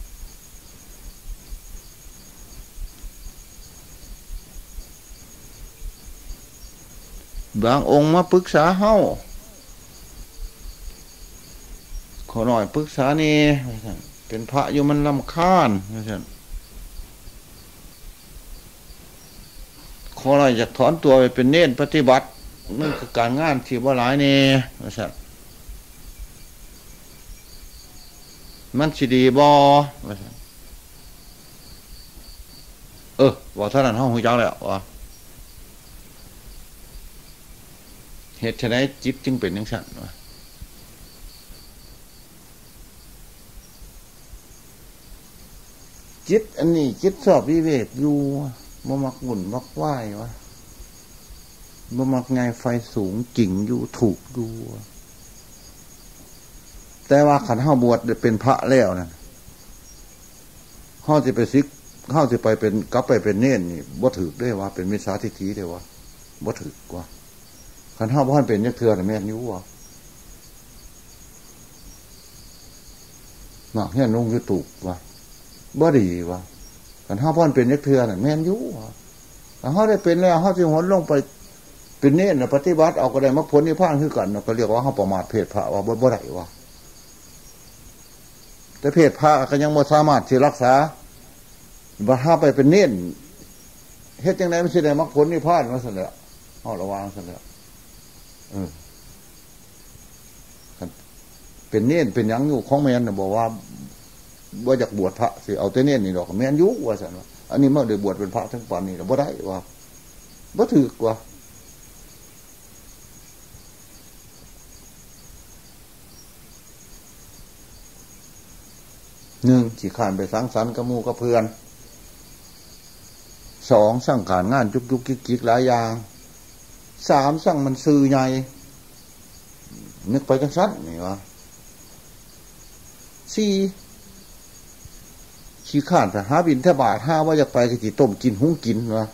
บางองค์มาปรึกษาเฮาขอหน่อยปรึกษานี่เป็นพระอยู่มันรำคาญขอหน่อยอยากถอนตัวไปเป็นเน้นปฏิบัตินั่นคือการงานที่บ่หลายนี่มันสิดีบ่ว่าเท่านั้นเฮาฮู้จักแล้วว่าเหตุไฉนจิตจึงเป็นจังซั่นวะจิตอันนี้จิตชอบวิเวกอยู่บ่มักวุ่นมักวายวะบ่มักไงไฟสูงจริงอยู่ถูกอยู่แต่ว่าขันเฮาบวชเป็นพระแล้วนั่นเฮาสิไปซิกเฮาสิไปเป็นกลับไปเป็นเน้นนี่บ่ถูกได้ว่าเป็นมิจฉาทิฏฐิได้ว่าบ่ถูกกว่าขันเฮาบ่ทันเป็นจักเทื่อน่ะแม่นอยู่ว่ามักเฮียนลงอยู่ถูกว่าบ่ดีว่าขันเฮาบ่ทันเป็นจักเทื่อน่ะแม่นอยู่ว่าถ้าเฮาได้เป็นแล้วเฮาสิหนลงไปเป็นเน้นปฏิบัติเอาก็ได้มรรคผลนิพพานคือกันก็เรียกว่าเฮาประมาทเพศพระว่าบ่ได้ว่าแต่เพศพระก็ยังบ่สามารถที่รักษาบ่ถ้าไปเป็นเน้นเฮ็ดจังได๋มันสิได้มรรคผลนิพพานว่าซั่นแหละเฮาระวังซั่นแหละเป็นเน้นเป็นหยังอยู่ของแม่นน่ะบอกว่าบ่อยากบวชพระสิเอาแต่เน้นนี่ดอกแม่นอยู่ว่าซั่นว่าอันนี้มาได้บวชเป็นพระทั้งปานนี้บ่ได้ว่าบ่ถูกว่า1ขี้ข้านไปสังสรรค์กับหมู่กับเพื่อน2สั่งการงานจุกจุกจิกๆหลายอย่าง3สั่งมันซื่อใหญ่นึกไปจังซั่นนี่ว่า4ขี้ข้านไปหาบิณฑบาต5ว่าอยากไปก็สิต้มกินหุงกินว่า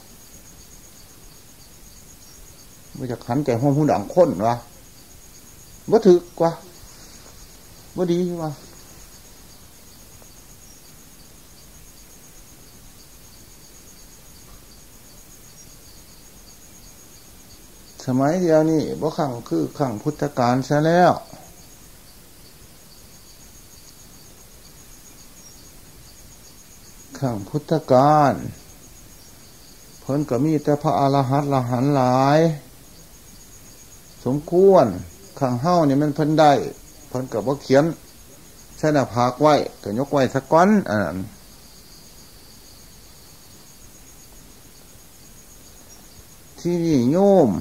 บ่อยากหันใจห้องหูดังคนว่าบ่ถูกกว่าบ่ดีว่าสมัยเดียวนี่บ่ขังคือขังพุทธกาลซะแล้วขังพุทธกาลเพิ่นก็มีแต่พระอรหันต์หลายสมควรขังเฮานี่มันเพิ่นได้เพิ่นก็บ่เขียนใส่หน้าผากไว้ก็ยกไว้สักก้อนที่นี่โยม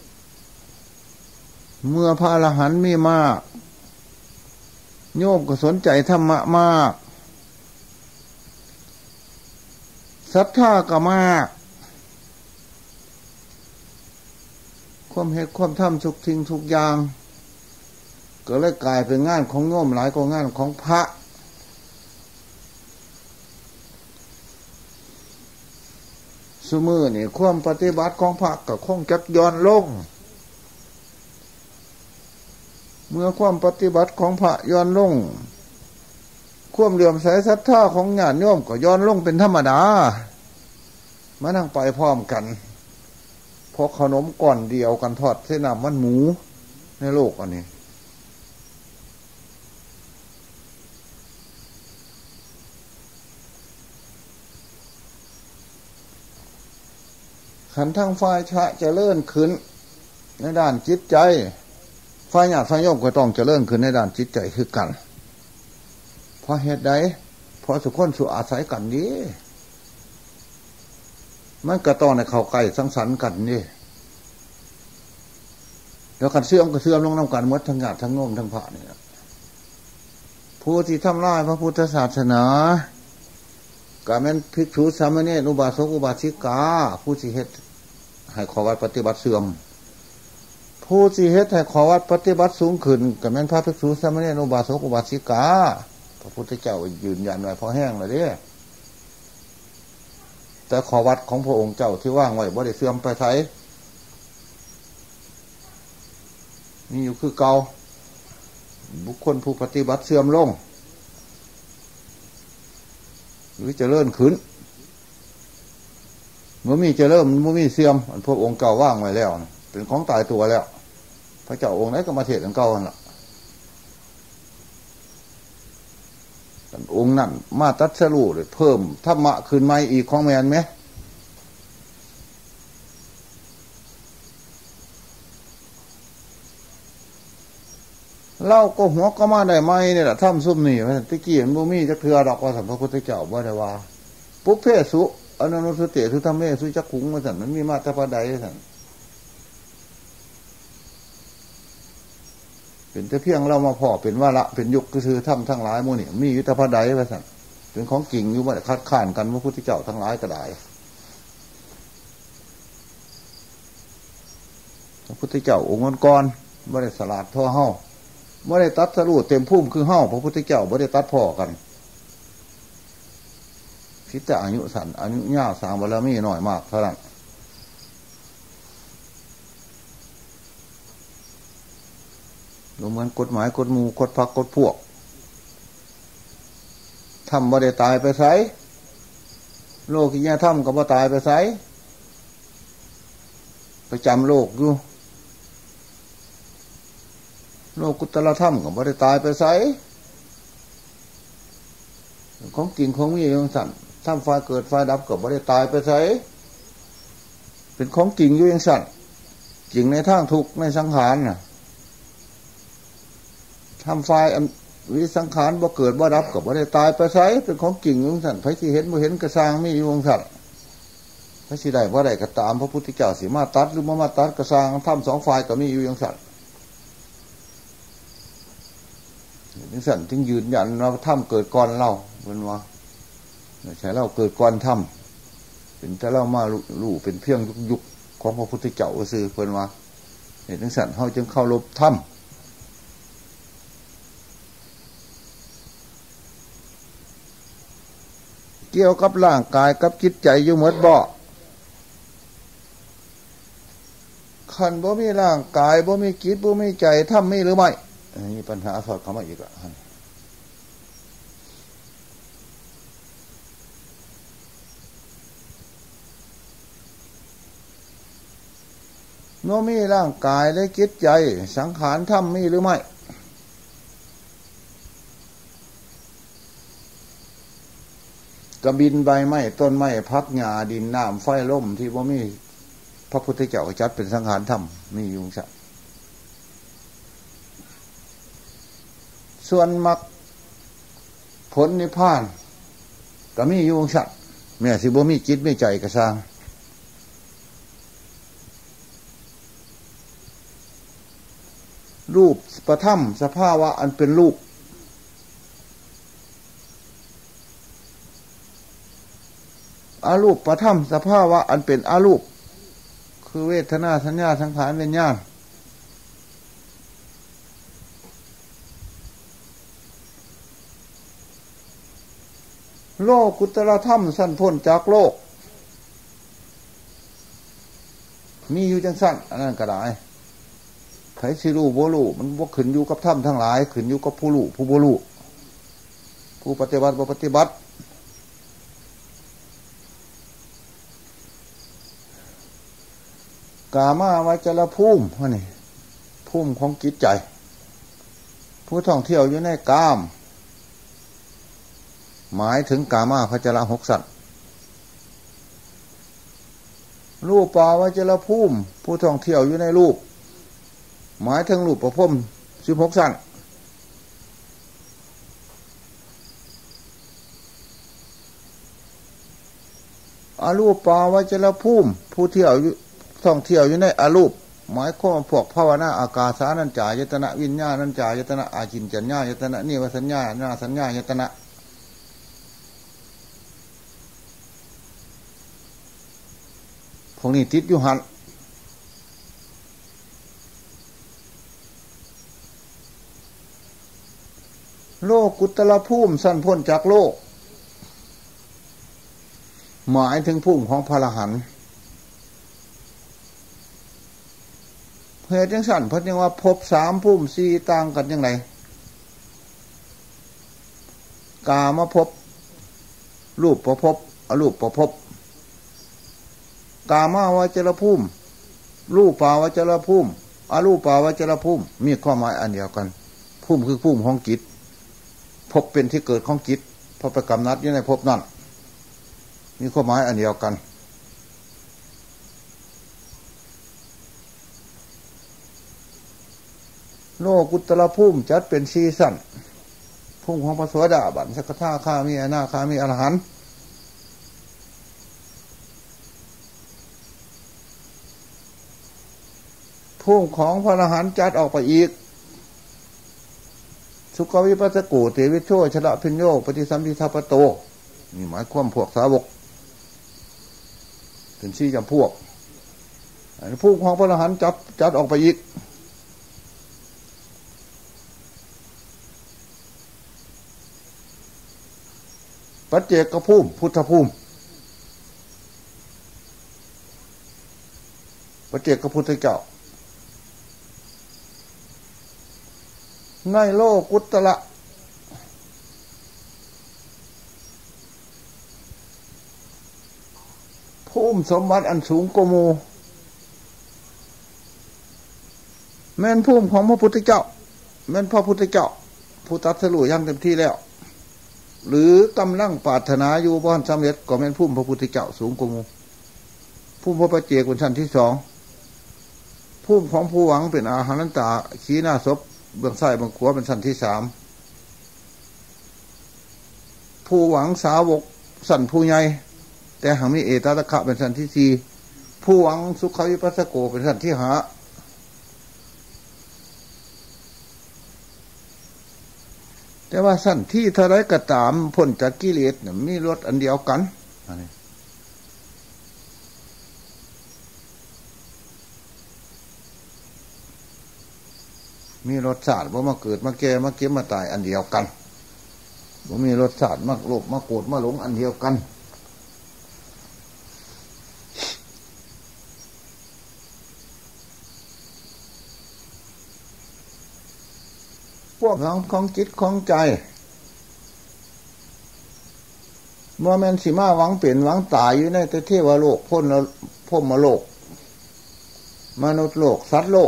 เมื่อพระอรหันต์มีมากโยมก็สนใจธรรมะมากศรัทธาก็มากความเหตุความธรรมทุกทิ้งทุกอย่างก็เลยกลายเป็นงานของโยมหลายกว่างานของพระซุมื้อนี่ความปฏิบัติของพระก็คงจักย้อนลงเมื่อความปฏิบัติของพระย้อนลงความเหลื่อมใสศรัทธาของญาติโยมก็ย้อนลงเป็นธรรมดามานั่งไปพร้อมกันเพราะขนมก้อนเดียวกันทอดเส้นน้ำมันหมูในโลกอันนี้ขันทั้งฝ่ายชะเจริญขึ้นในด้านจิตใจฝ่ายญาติฝ่ายโยมก็ต้องเจริญขึ้นในด้านจิตใจคือกันเพราะเหตุใดเพราะสุขคนสู่อาศัยกันนี้มันก็ต้องในเขาไก่สังสรรค์กันนี่แล้วกันเสื่อมก็เสื่อมลงน้ำกันมดทั้งงาทั้งโน้มทั้งผ่านี่ผู้ที่ทำลายพระพุทธศาสนาก็แม่นภิกษุสามเณรอุบาสกอุบาสิกาผู้ที่เฮ็ดให้ขอวัดปฏิบัติเสื่อมผู้ที่เฮ็ดให้ขอวัดปฏิบัติสูงขึ้นก็แม่นพระภิกษุสามเณรอุบาสกอุบาสิกาพระพุทธเจ้ายืนยันไว้พอแห้งเลยเด้แต่ขอวัดของพระองค์เจ้าที่ว่างไว้บ่ได้เสื่อมไปไสมีอยู่คือเก่าบุคคลผู้ปฏิบัติเสื่อมลงหรือจะเลื่อนขึ้นเมื่อมีจะเริ่มเมื่อมีเสื่อมพระองค์เก่าว่างไว้แล้วเป็นของตายตัวแล้วพระเจ้าองค์ไหนก็มาเทศน์กันเก่านั่นแหละองค์นั้นมาตัดสรุปเลยเพิ่มธรรมะขึ้นมาอีกของแมนไหมเล่าก็หัวก็มาได้ไหมเนี่ยแหละถ้ำซุ่มนี่ตะกี้เห็นบุมีจะเถื่อดอกว่าสัมพระพุทธเจ้าว่าได้ว่าปุ๊บเพสุอนันตุเตสุธรรมเมสุจักขุงมาสั่นมันมีมาตรพใดสั่นเป็นแต่เพียงเรามาพอเป็นว่าละเป็นยุคก็คือถ้ำทั้งหลายมูนี่มียุทธพใดมาสั่นเป็นของจริงอยู่ว่าคัดค้านกันพระพุทธเจ้าทั้งหลายก็ได้พระพุทธเจ้าองค์ก่อนไม่ได้สลาดท่อเฮ้าไม่ได้ตัดสรุปเต็มพุ่มคือเฮ้าพระพุทธเจ้าไม่ได้ตัดพ่อกันคิดจะอายุสั้นอายุยาวสามบารมีหน่อยมากเท่านั้นเหมือนกฎหมายกฎหมู่กฎพรรคกฎพวกทำบ่ได้ตายไปไสโลกที่แย่ทำก็บ่ตายไปไสประจำโลกอยู่โลกุตตรธรรมก็บ่ได้ตายไปไสของจริงของมีอย่างสั่นทำไฟเกิดไฟดับก็บ่ได้ตายไปไสเป็นของจริงอยู่อย่างสั่นจริงในทางทุกข์ในสังขารน่ะทำไฟวิสังขารบ่เกิดบ่ดับก็บ่ได้ตายไปไสเป็นของจริงอยู่อย่างสั่นไผสิเห็นบ่เห็นกระสร้างมีอยู่อย่างสั่นไผสิได้บ่ได้ก็ตามพระพุทธเจ้าสิมาตัดหรือบ่มาตัดกระสร้างทำสองฝ่ายก็มีอยู่อย่างสั่นนี่สั่นจึงยืนยันว่าถ้ำเกิดก่อนเราเป็นว่าใช่เราเกิดก่อนถ้ำเป็นแต่เรามาลู่เป็นเพียงยุคของพระพุทธเจ้าซื่อเป็นว่าเห็นสั่นเขาจึงเข้ารบถ้ำเกี่ยวกับร่างกายกับจิตใจอยู่หมดบ่ขันบ่มีร่างกายบ่มีจิตบ่มีใจถ้ำมีหรือไม่นี่ปัญหาสอดเข้ามาอีกละโนมีร่างกายและจิตใจสังขารถ้ำมีหรือไม่กระบินใบไม้ต้นไม้พักหญ้าดินน้ำไฟลมที่บ่มีพระพุทธเจ้าจัดเป็นสังขารถ้ำมีอยู่สักส่วนมรรคผลนิพพานก็มีอยู่สัตว์แม้สิบ่มีจิตไม่ใจกระซังรูปประทับสภาวะอันเป็นรูปอารูปประทับสภาวะอันเป็นอารูปคือเวทนาสัญญาสังขารวิญญาณโลกุตตรธรรมสั้นพ้นจากโลกมีอยู่จังสั้นอันนั้นก็ได้ไผสิรู้บ่รู้มันบ่ขึ้นอยู่กับธรรมทั้งหลายขึ้นอยู่กับผู้รู้ผู้บ่รู้ผู้ปฏิบัติบ่ปฏิบัติกามาวจรภูมิว่านี่ภูมิของจิตใจผู้ท่องเที่ยวอยู่ในกามหมายถึงกามาพจรหกสัตว์รูปปาวจรภูมิผู้ท่องเที่ยวอยู่ในรูปหมายถึงรูปประพรม16สัตว์ออรูปปาวจรภูมิผู้เที่ยวท่องเที่ยวอยู่ในอรูปหมายความพวกภาวนาอากาสานัญจายตนะวิญญาณัญจายตนะอาจินจัญญายตนะนิวสัญญานาสัญญายตนะพวกนี้ติดอยู่หันโลกุตละภูมิสั้นพ้นจากโลกหมายถึงภูมิของพระอรหันต์เพื่อจังสั่นเพราะยังว่าภพสามภูมิสี่ต่างกันยังไงกามภพรูปประภพอรูปประภพกามาวจรภูมิรูปาวจรภูมิอรูปาวจรภูมิมีข้อหมายอันเดียวกันภูมิคือภูมิของจิตภพเป็นที่เกิดของจิตพอไปกำนัดอยู่ในภพนั้นมีข้อหมายอันเดียวกันโลกุตละภูมิจัดเป็นซีซั่นภูมิของพระโสดาบันสักทาคามีอนาคามีอรหันต์ภูมิของพระอรหันต์จัดออกไปอีกสุขวิปัสสกูเตวิโชชละพิญโยปฏิสัมพิทัปโตนี่หมายความพวกสาวกเป็นสี่จำพวกภูมิของพระอรหันต์จัดออกไปอีกปัจเจกภูมิพุทธภูมิปัจเจกพุทธเจ้าในโลกุตละภูมิสมบัติอันสูงกว่าหมู่แม่นภูมิของพระพุทธเจ้าแม่นพระพุทธเจ้าผู้ตรัสรู้อย่างเต็มที่แล้วหรือกำลังปรารถนาอยู่บ่ทันสำเร็จก็แม่นภูมิพระพุทธเจ้าสูงกว่าหมู่ภูมิพระปัจเจกเป็นชั้นที่สองภูมิของผู้หวังเป็นอาหารันตาขีหน้าศพเบื้องซ้ายเบื้องขวาเป็นชั้นที่สามผู้หวังสาวกสันผู้ใหญ่แต่หางมีเอตตะคะเป็นชั้นที่สี่ผู้หวังสุขวิปัสสโกเป็นชั้นที่ห้าแต่ว่าสั้นที่เท่าไรก็ตามพ้นจากกิเลสเนี่ยมีรสอันเดียวกันมีรสชาติว่ามาเกิดมาแก่มาเก็บมาตายอันเดียวกันว่ามีรสชาติมาโลภมาโกรธมาหลงอันเดียวกันพวกของจิตของใจเมื่อแม่นสิมาหวังเปลี่ยนหวังตายอยู่ในเทวโลกพ้นพรหมโลกมนุษย์โลกสัตว์โลก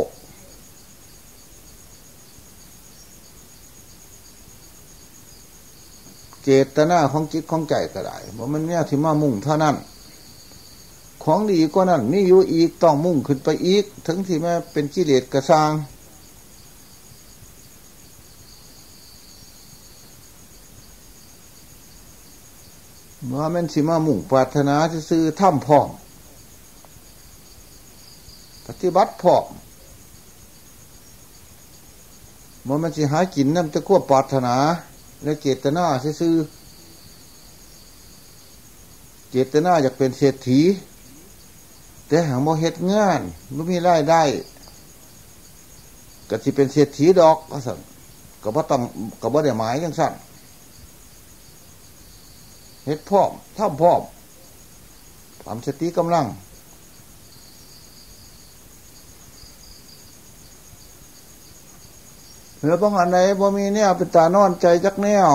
เจตนาของจิตของใจก็ได้เพราะมันเนี่ยที่มามุ่งเท่านั้นของดีก็นั่นมีอยู่อีกต้องมุ่งขึ้นไปอีกถึงที่แม้เป็นกิเลสกระซังเมื่อมันสิมามุ่งปรารถนาจะซื้อถ้ำพร้อมปฏิบัติพร้อมเมื่อมันสิหากินนั่นจะควบปรารถนาและเจตนาซื่อเจตนาอยากเป็นเศรษฐีแต่หางบ่เฮ็ดงานบ่มีรายได้ก็สิเป็นเศรษฐีดอกก็สั่นก็บ่ต้องก็บ่ได้หมายจังซั่นเฮ็ดพร้อมทำพร้อมตามสติกำลังแล้วบางอันไหนบ่มีเนี่ยเป็นตานอนใจจักแนว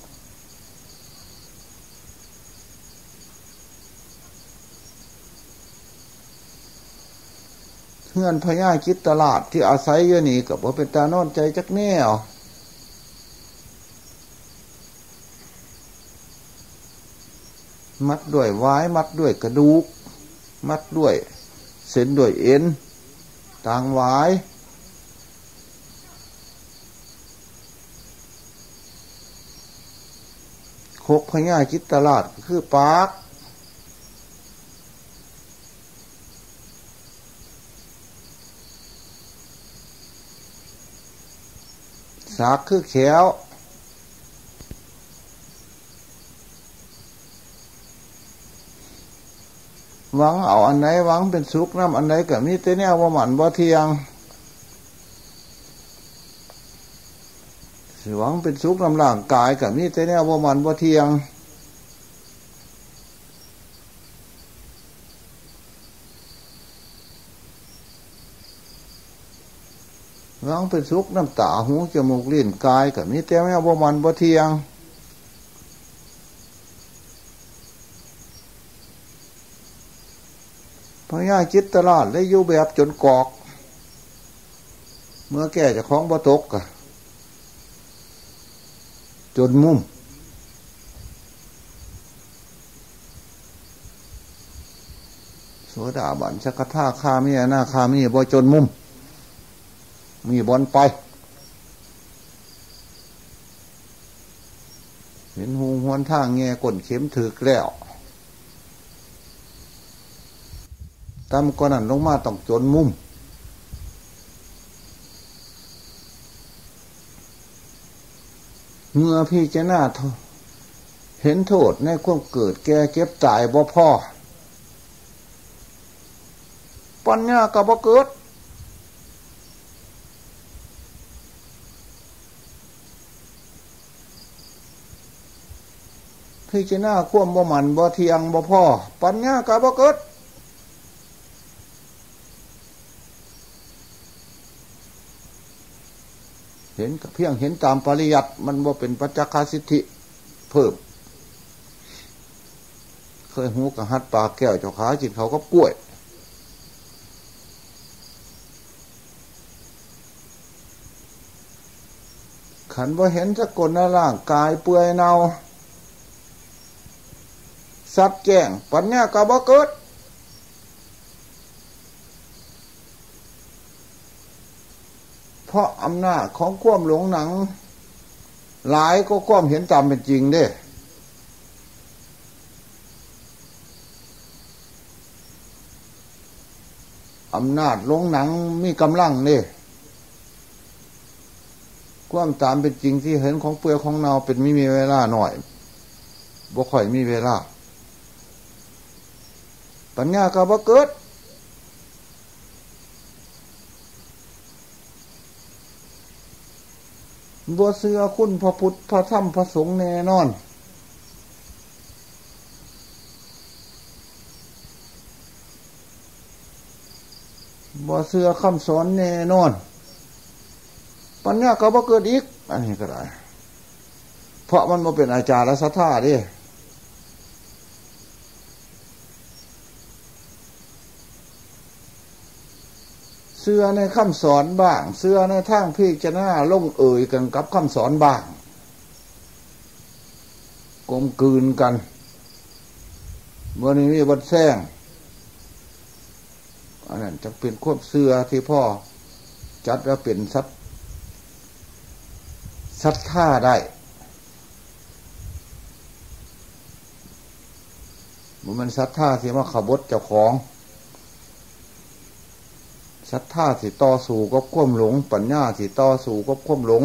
เฮือนพญาคิดตลาดที่อาศัยอยู่นี่ก็บ่เป็นตานอนใจจักแนวมัดด้วยไว้มัดด้วยกระดูกมัดด้วยเส้นด้วยเอ็นต่างไว้โคกพญาคิดตลาดคือปากสากคือแขวหวังเอาอันไหนหวังเป็นสุขน้ำอันไหนก็มีแต่แนวบ่หมันบ่เที่ยงหวังเป็นสุขน้ำร่างกายก็มีแต่แนวบ่หมันบ่เที่ยงหวังเป็นสุขน้ำตาหูจมูกลิ้นกายก็มีแต่แนวบ่หมันบ่เที่ยงพญาจิตตลาดได้อยู่แบบจนกอกเมื่อแก่จะคล้องบ่ตกอะจนมุมโสดาบันสักทาคามีอนาคามีบ่จนมุมมีบอลไปเห็นหูหวนทางแง่ก้นเข็มถึกแล้วตามก้อนนั้นลงมาต้องจนมุมเมื่อพี่เจ้าหน้าเห็นโทษในความเกิดแก่เจ็บตายบ่พ่อปัญญาก็บ่เกิดพี่เจ้าหน้าความบ่หมันบ่เที่ยงบ่พ่อปัญญาก็บ่เกิดเห็นเพียงเห็นตามปริยัติมันบ่เป็นปัจจักขสิทธิเพิ่มเคยหูกระหัดปากแก้วเจ้าขาจิตเขาก็กล้วยขันบ่เห็นสกลร่างกายเปื่อยเน่าสัดแจ้งปัญญาก็บ่เกิดเพราะอำนาจของความหลงหนังหลายก็ความเห็นตามเป็นจริงเด้อำนาจหลงหนังมีกำลังเด้ความตามเป็นจริงที่เห็นของเปลือยของเนาเป็นไม่มีเวลาหน่อยบ่ค่อยมีเวลาปัญญาก็บ่เกิดบ่เชื่อคุณพระพุทธพระธรรมพระสงฆ์แน่นอนบ่เชื่อคำสอนแน่นอนปัญญาก็บ่เกิดอีกอันนี้ก็ได้เพราะมันบ่เป็นอาจารย์และศรัทธาดิเชื่อในคำสอนบ้างเชื่อในทางพิจารณาลงเอ่ยกันกับคำสอนบ้างกลมกลืนกันวันนี้มีบัดแซงอันนั้นจะเป็นควบเชื่อที่พ่อจัดว่าเป็นศรัทธาได้มันศรัทธาที่มาขบฏเจ้าของศรัทธาสิต่อสู่กับความหลงปัญญาสิต่อสู่กับความหลง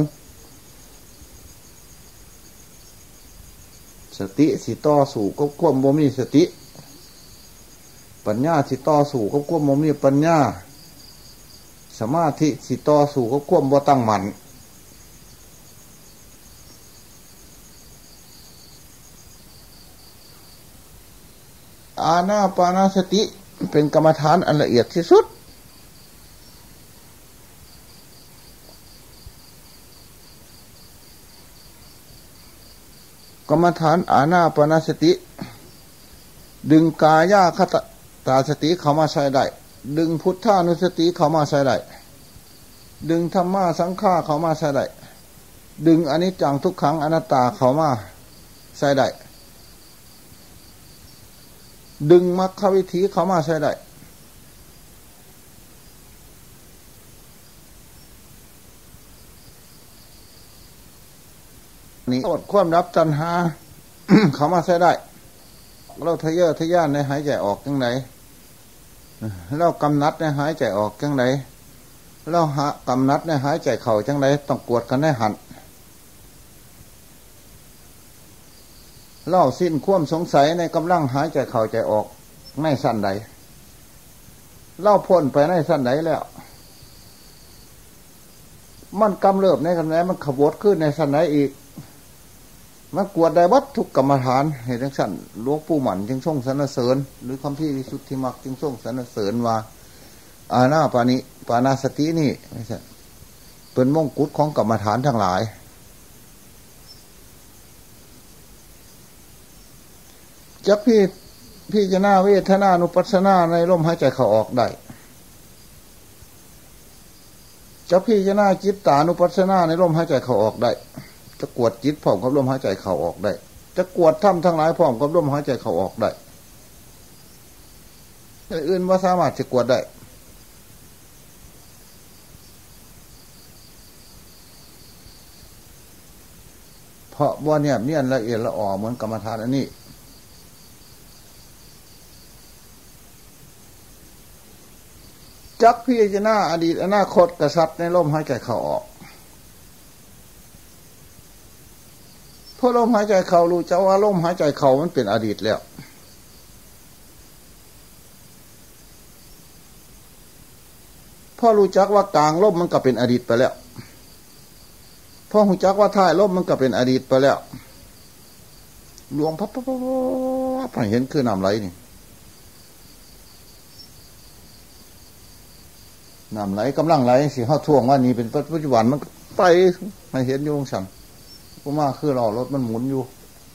สติสิต่อสู่กับความบ่มีสติปัญญาสิต่อสู่กับความบ่มีปัญญาสมาธิสิต่อสู่กับความบ่ตั้งมั่นอานาปานสติเป็นกรรมฐานอันละเอียดที่สุดกรรมฐานอานาปานสติดึงกายคตาสติเข้ามาใช้ได้ดึงพุทธานุสติเข้ามาใช้ได้ดึงธรรมะสังฆาเข้ามาใช้ได้ดึงอนิจจังทุกขังอนัตตาเข้ามาใช้ได้ดึงมรรควิธีเข้ามาใช้ได้นี่อดความรับตัณหา เข้ามาใช้ได้เราทะเยอทะยานในหายใจออกจังไหนเรากำนัดในหายใจออกจังไหนเรากำนัดในหายใจเข่าจังไรต้องกวดกันได้หันเล่าสิ้นความสงสัยในกำลังหายใจเข่าใจออกในสั้นใดเล่าพ้นไปในสั้นใดแล้วมันกำเริบในกำไหนมันขบวดขึ้นในสั้นใดอีกมันกวดได้วัดทุกกรรมฐานเห็นทั้งสั้นหลวงปู่หมันจึงทรงสรรเสริญหรือคำพี่วิสุทธิมรรคจึงทรงสรรเสริญว่าอาณาปานิปานาสตินี่ไม่ใช่เป็นมงกุฎของกรรมฐานทั้งหลายจักพี่จะหน้าเวทนานุปัสสนาในลมหายใจเข้าออกได้จักพี่จะหน้าจิตตานุปัสสนาในลมหายใจเข้าออกได้จะกวดจิตพร้อมกับลมหายใจเข้าออกได้จะกวดธรรมทั้งหลายพร้อมกับลมหายใจเข้าออกได้อื่นว่าสามารถจะกวดได้เพราะว่าเนี่ยละเอียดละอ่อเหมือนกรรมฐานอันนี้จักพิจารณาอดีตอนาคตกษัตริย์ในลมหายใจเข้าออกเพราะลมหายใจเข้ารู้เจ้าว่าลมหายใจเข้ามันเป็นอดีตแล้วพอรู้จักว่ากลางลมมันก็เป็นอดีตไปแล้วพอรู้จักว่าท้ายลมมันก็เป็นอดีตไปแล้วหลวงพับเห็นคือน้ำไหลนี่น้ำไหลกำลังไหลสิเข้าท่วงว่านี่เป็นปัจจุบันมันไปไม่เห็นอยู่สั่งก็มาคือรอรถมันหมุนอยู่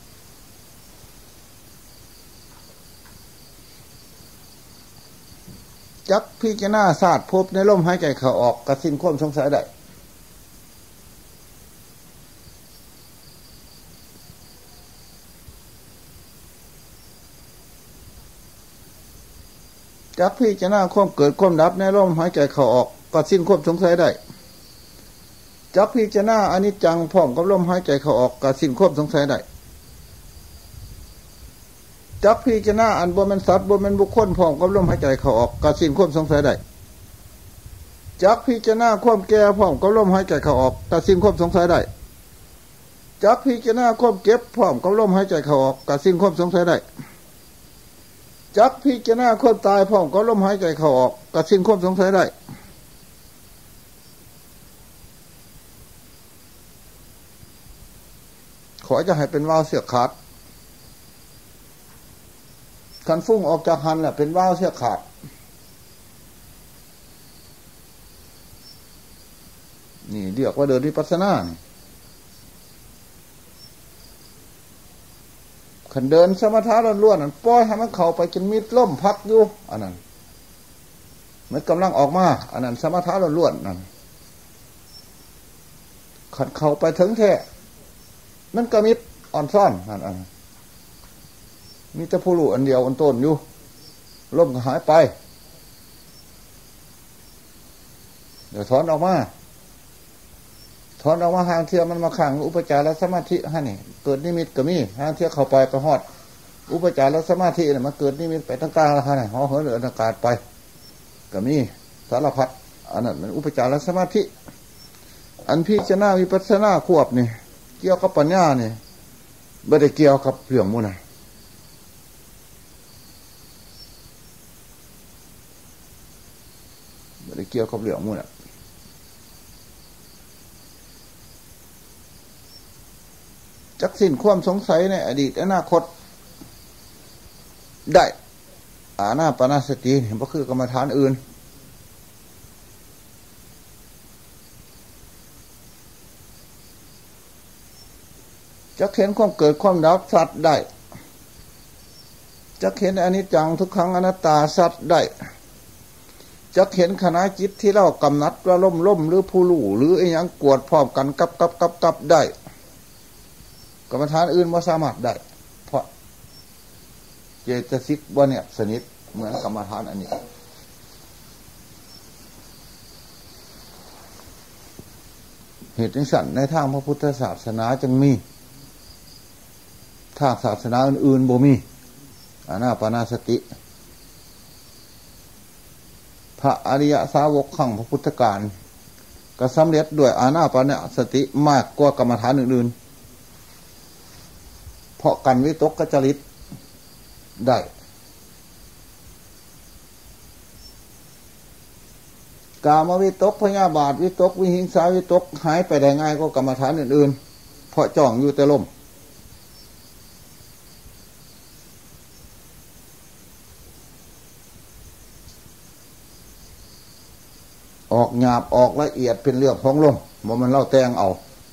จักพิจารณาศาสตร์พบในลมหายใจเข้าออกกระสิ้นความสงสัยได้จักพิจารณาความเกิดความดับในลมหายใจเข้าออกก็สิ้นความสงสัยได้จักพิจารณาอนิจจังพร้อมกับลมหายใจเข้าออกก็สิ้นความสงสัยได้จักพิจารณาอันบ่แม่นสัตว์บ่แม่นบุคคลพร้อมกับลมหายใจเข้าออกก็สิ้นความสงสัยได้จักพิจารณาความแก่พร้อมกับลมหายใจเข้าออกก็สิ้นความสงสัยได้จักพิจารณาความเจ็บพร้อมกับลมหายใจเข้าออกก็สิ้นความสงสัยได้จักพิจารณาความตายพร้อมกับลมหายใจเข้าออกก็สิ้นความสงสัยได้ขอจะให้เป็นว่าวเสือกขาดคันฟุ้งออกจากหันแหละเป็นว่าวเสือกขาดนี่เรียกว่าเดินวิปัสสนาขันเดินสมถะล้วนๆนั่นปล่อยให้มันเข้าไปจนมิดล่มพักอยู่อันนั้นมันกำลังออกมาอันนั้นสมถะล้วนๆนั่นขันเข้าไปถึงแท้มันก็มิดอ่อนซ่อนนั่นมีแต่ผู้รู้อันเดียวอันต้นอยู่ล่มก็หายไปเดี๋ยวถอนออกมาหางเทียมันมาขังอุปจารสมาธิฮะนี่เกิดนิมิตก็มีหางเทียเข้าไปก็ฮอดอุปจารสมาธิเนี่ยมันเกิดนิมิตไปตั้งกลางแล้วฮะนี่ห่อเหินเหลืออากาศไปก็มีสารพัดอันนั้นมันอุปจารสมาธิอันพิจารณาวิปัสสนาควบนี่เกี่ยวกับปัญญาเนี่ยไม่ได้เกี่ยวกับเรื่องมู้นะไม่ได้เกี่ยวกับเรื่องมู้นะจักสิ้นความสงสัยในอดีตอนาคตได้อานาปานสติเห็นว่าคือกรรมฐานอื่นจักเห็นความเกิดความดับสัตว์ได้จักเห็นอนิจจังทุกขังอนัตตาสัตว์ได้จักเห็นคณะจิตที่เรากำหนัดว่าล่มหรือผู้ลู่หรือไอ้ยังกวดพร้อมกันกับได้กรรมฐานอื่นว่าสามารถได้เพราะเจตสิกว่าเนี่ยสนิทเหมือนกรรมฐานอันนี้เหตุสั่นในทางพระพุทธศาสนาจึงมีทางศาสนาอื่นๆบ่มีอานาปานสติพระอริยสาวกขั้งพระพุทธการก็สำเร็จด้วยอานาปานสติมากกว่ากรรมฐานอื่นๆเพราะกันวิตกกจริตได้กามวิตกพยาบาทวิตกวิหิงสาวิตกหายไปได้ง่ายกว่ากรรมฐานอื่นๆเพราะจ้องอยู่แต่ลมออกหยาบออกละเอียดเป็นเรื่องของลมมันเล่าแตงเอา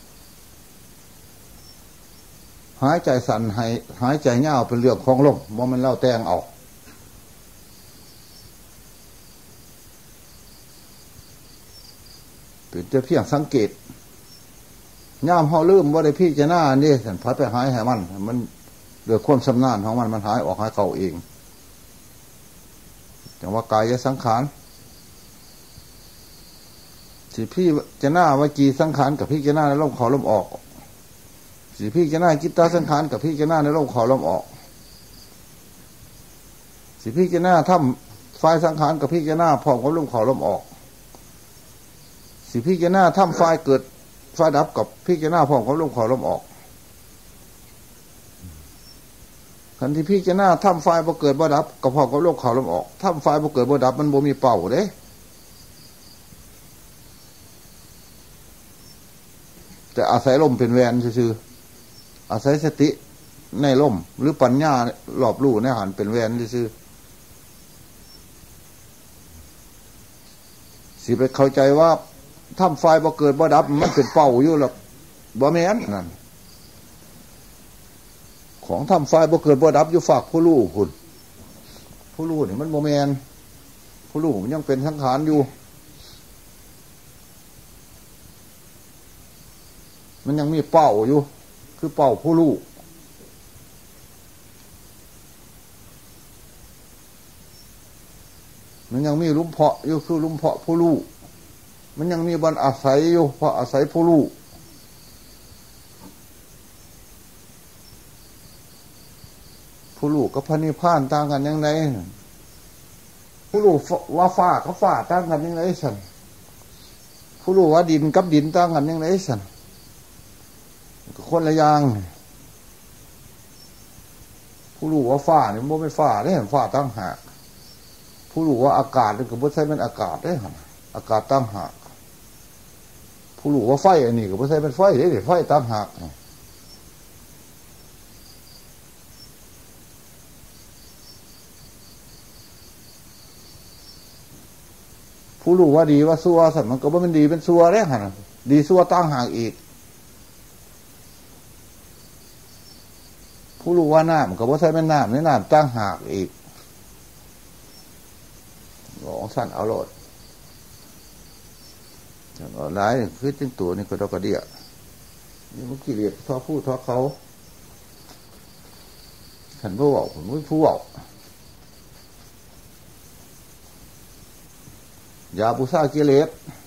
หายใจสั่นหายใจเงาเป็นเรื่องของลมมันเล่าแตงเอาเป็นแต่เพียงสังเกตย่ามเฮาลืมว่าได้พี่จะหน้านี่สันพัดไปหายให้มันเดือดความชำนาญของมันหายออกหายเก่าเองแต่ว่ากายสังขารสิพี่จะหน้าวจีสังขารกับพี่จะหน้าในลมขอลมออกสิพี่จะหน้าจิตตสังขารกับพี่จะหน้าในลมขอลมออกสิพี่จะหน้าถ้ำไฟสังขารกับพี่จะหน้าพร้อมกับลมขอลมออกสิพี่จะหน้าถ้ำไฟเกิดไฟดับกับพี่จะหน้าพร้อมกับลมขอลมออกขันที่พี่จะหน้าถ้ำไฟบ่เกิดบ่ดับกับพร้อมกับลมขอลมออกถ้ำไฟบ่เกิดบ่ดับมันบ่มีเป่าเด้แต่อาศัยลมเป็นแวนซื่อๆอาศัยสติในลมหรือปัญญารอบรู้ในหันเป็นแวนซื่อสิไปเข้าใจว่าถ้ำไฟบ่เกิดบ่ดับมันเป็นเป่าอยู่หรอกบ่แม่นนั่นของถ้ำไฟบ่เกิดบ่ดับอยู่ฝากผู้รู้คุณผู้รู้นี่มันบ่แม่นผู้รู้มันยังเป็นสังขารอยู่มันยังมีเป้าอยู่คือเป้าผู้รู้มันยังมีลุ่มเพาะอยู่คือลุ่มเพาะผู้รู้มันยังมีบรรอาศัยอยู่เพราะอาศัยผู้รู้ผู้รู้กับพระนิพพานต่างกันยังไงผู้รู้ว่าฟ้ากับฟ้าต่างกันยังไงสันผู้รู้ว่าดินกับดินต่างกันยังไงสันคนละอย่างผู้รู้ว่าฟ้าเนี่ยมันไม่ฟ้าได้เห็นฟ้าตั้งหากผู้รู้ว่าอากาศนี่ก็ไม่ใช่เป็นอากาศได้หันอากาศตั้งหากผู้รู้ว่าไฟอันนี้ก็ไม่ใช่เป็นไฟได้ไฟตั้งหากผู้รู้ว่าดีว่าซัวสัตว์มันก็ไม่เป็นดีเป็นซัวได้หันดีซัวตั้งหากอีกผู้รู้ว่าน้ำก็บ่ใช่เป็นน้ำในน้ำตั้งหากอีกของสั้นเอาโลดเอาหลายคือจึงตัวนี่ก็ดอกกระเดียนี่มันกิเลสท้อผู้ท้อเขาขันผู้เว้าผมไม่ผู้เว้าอย่าบูชากิเลส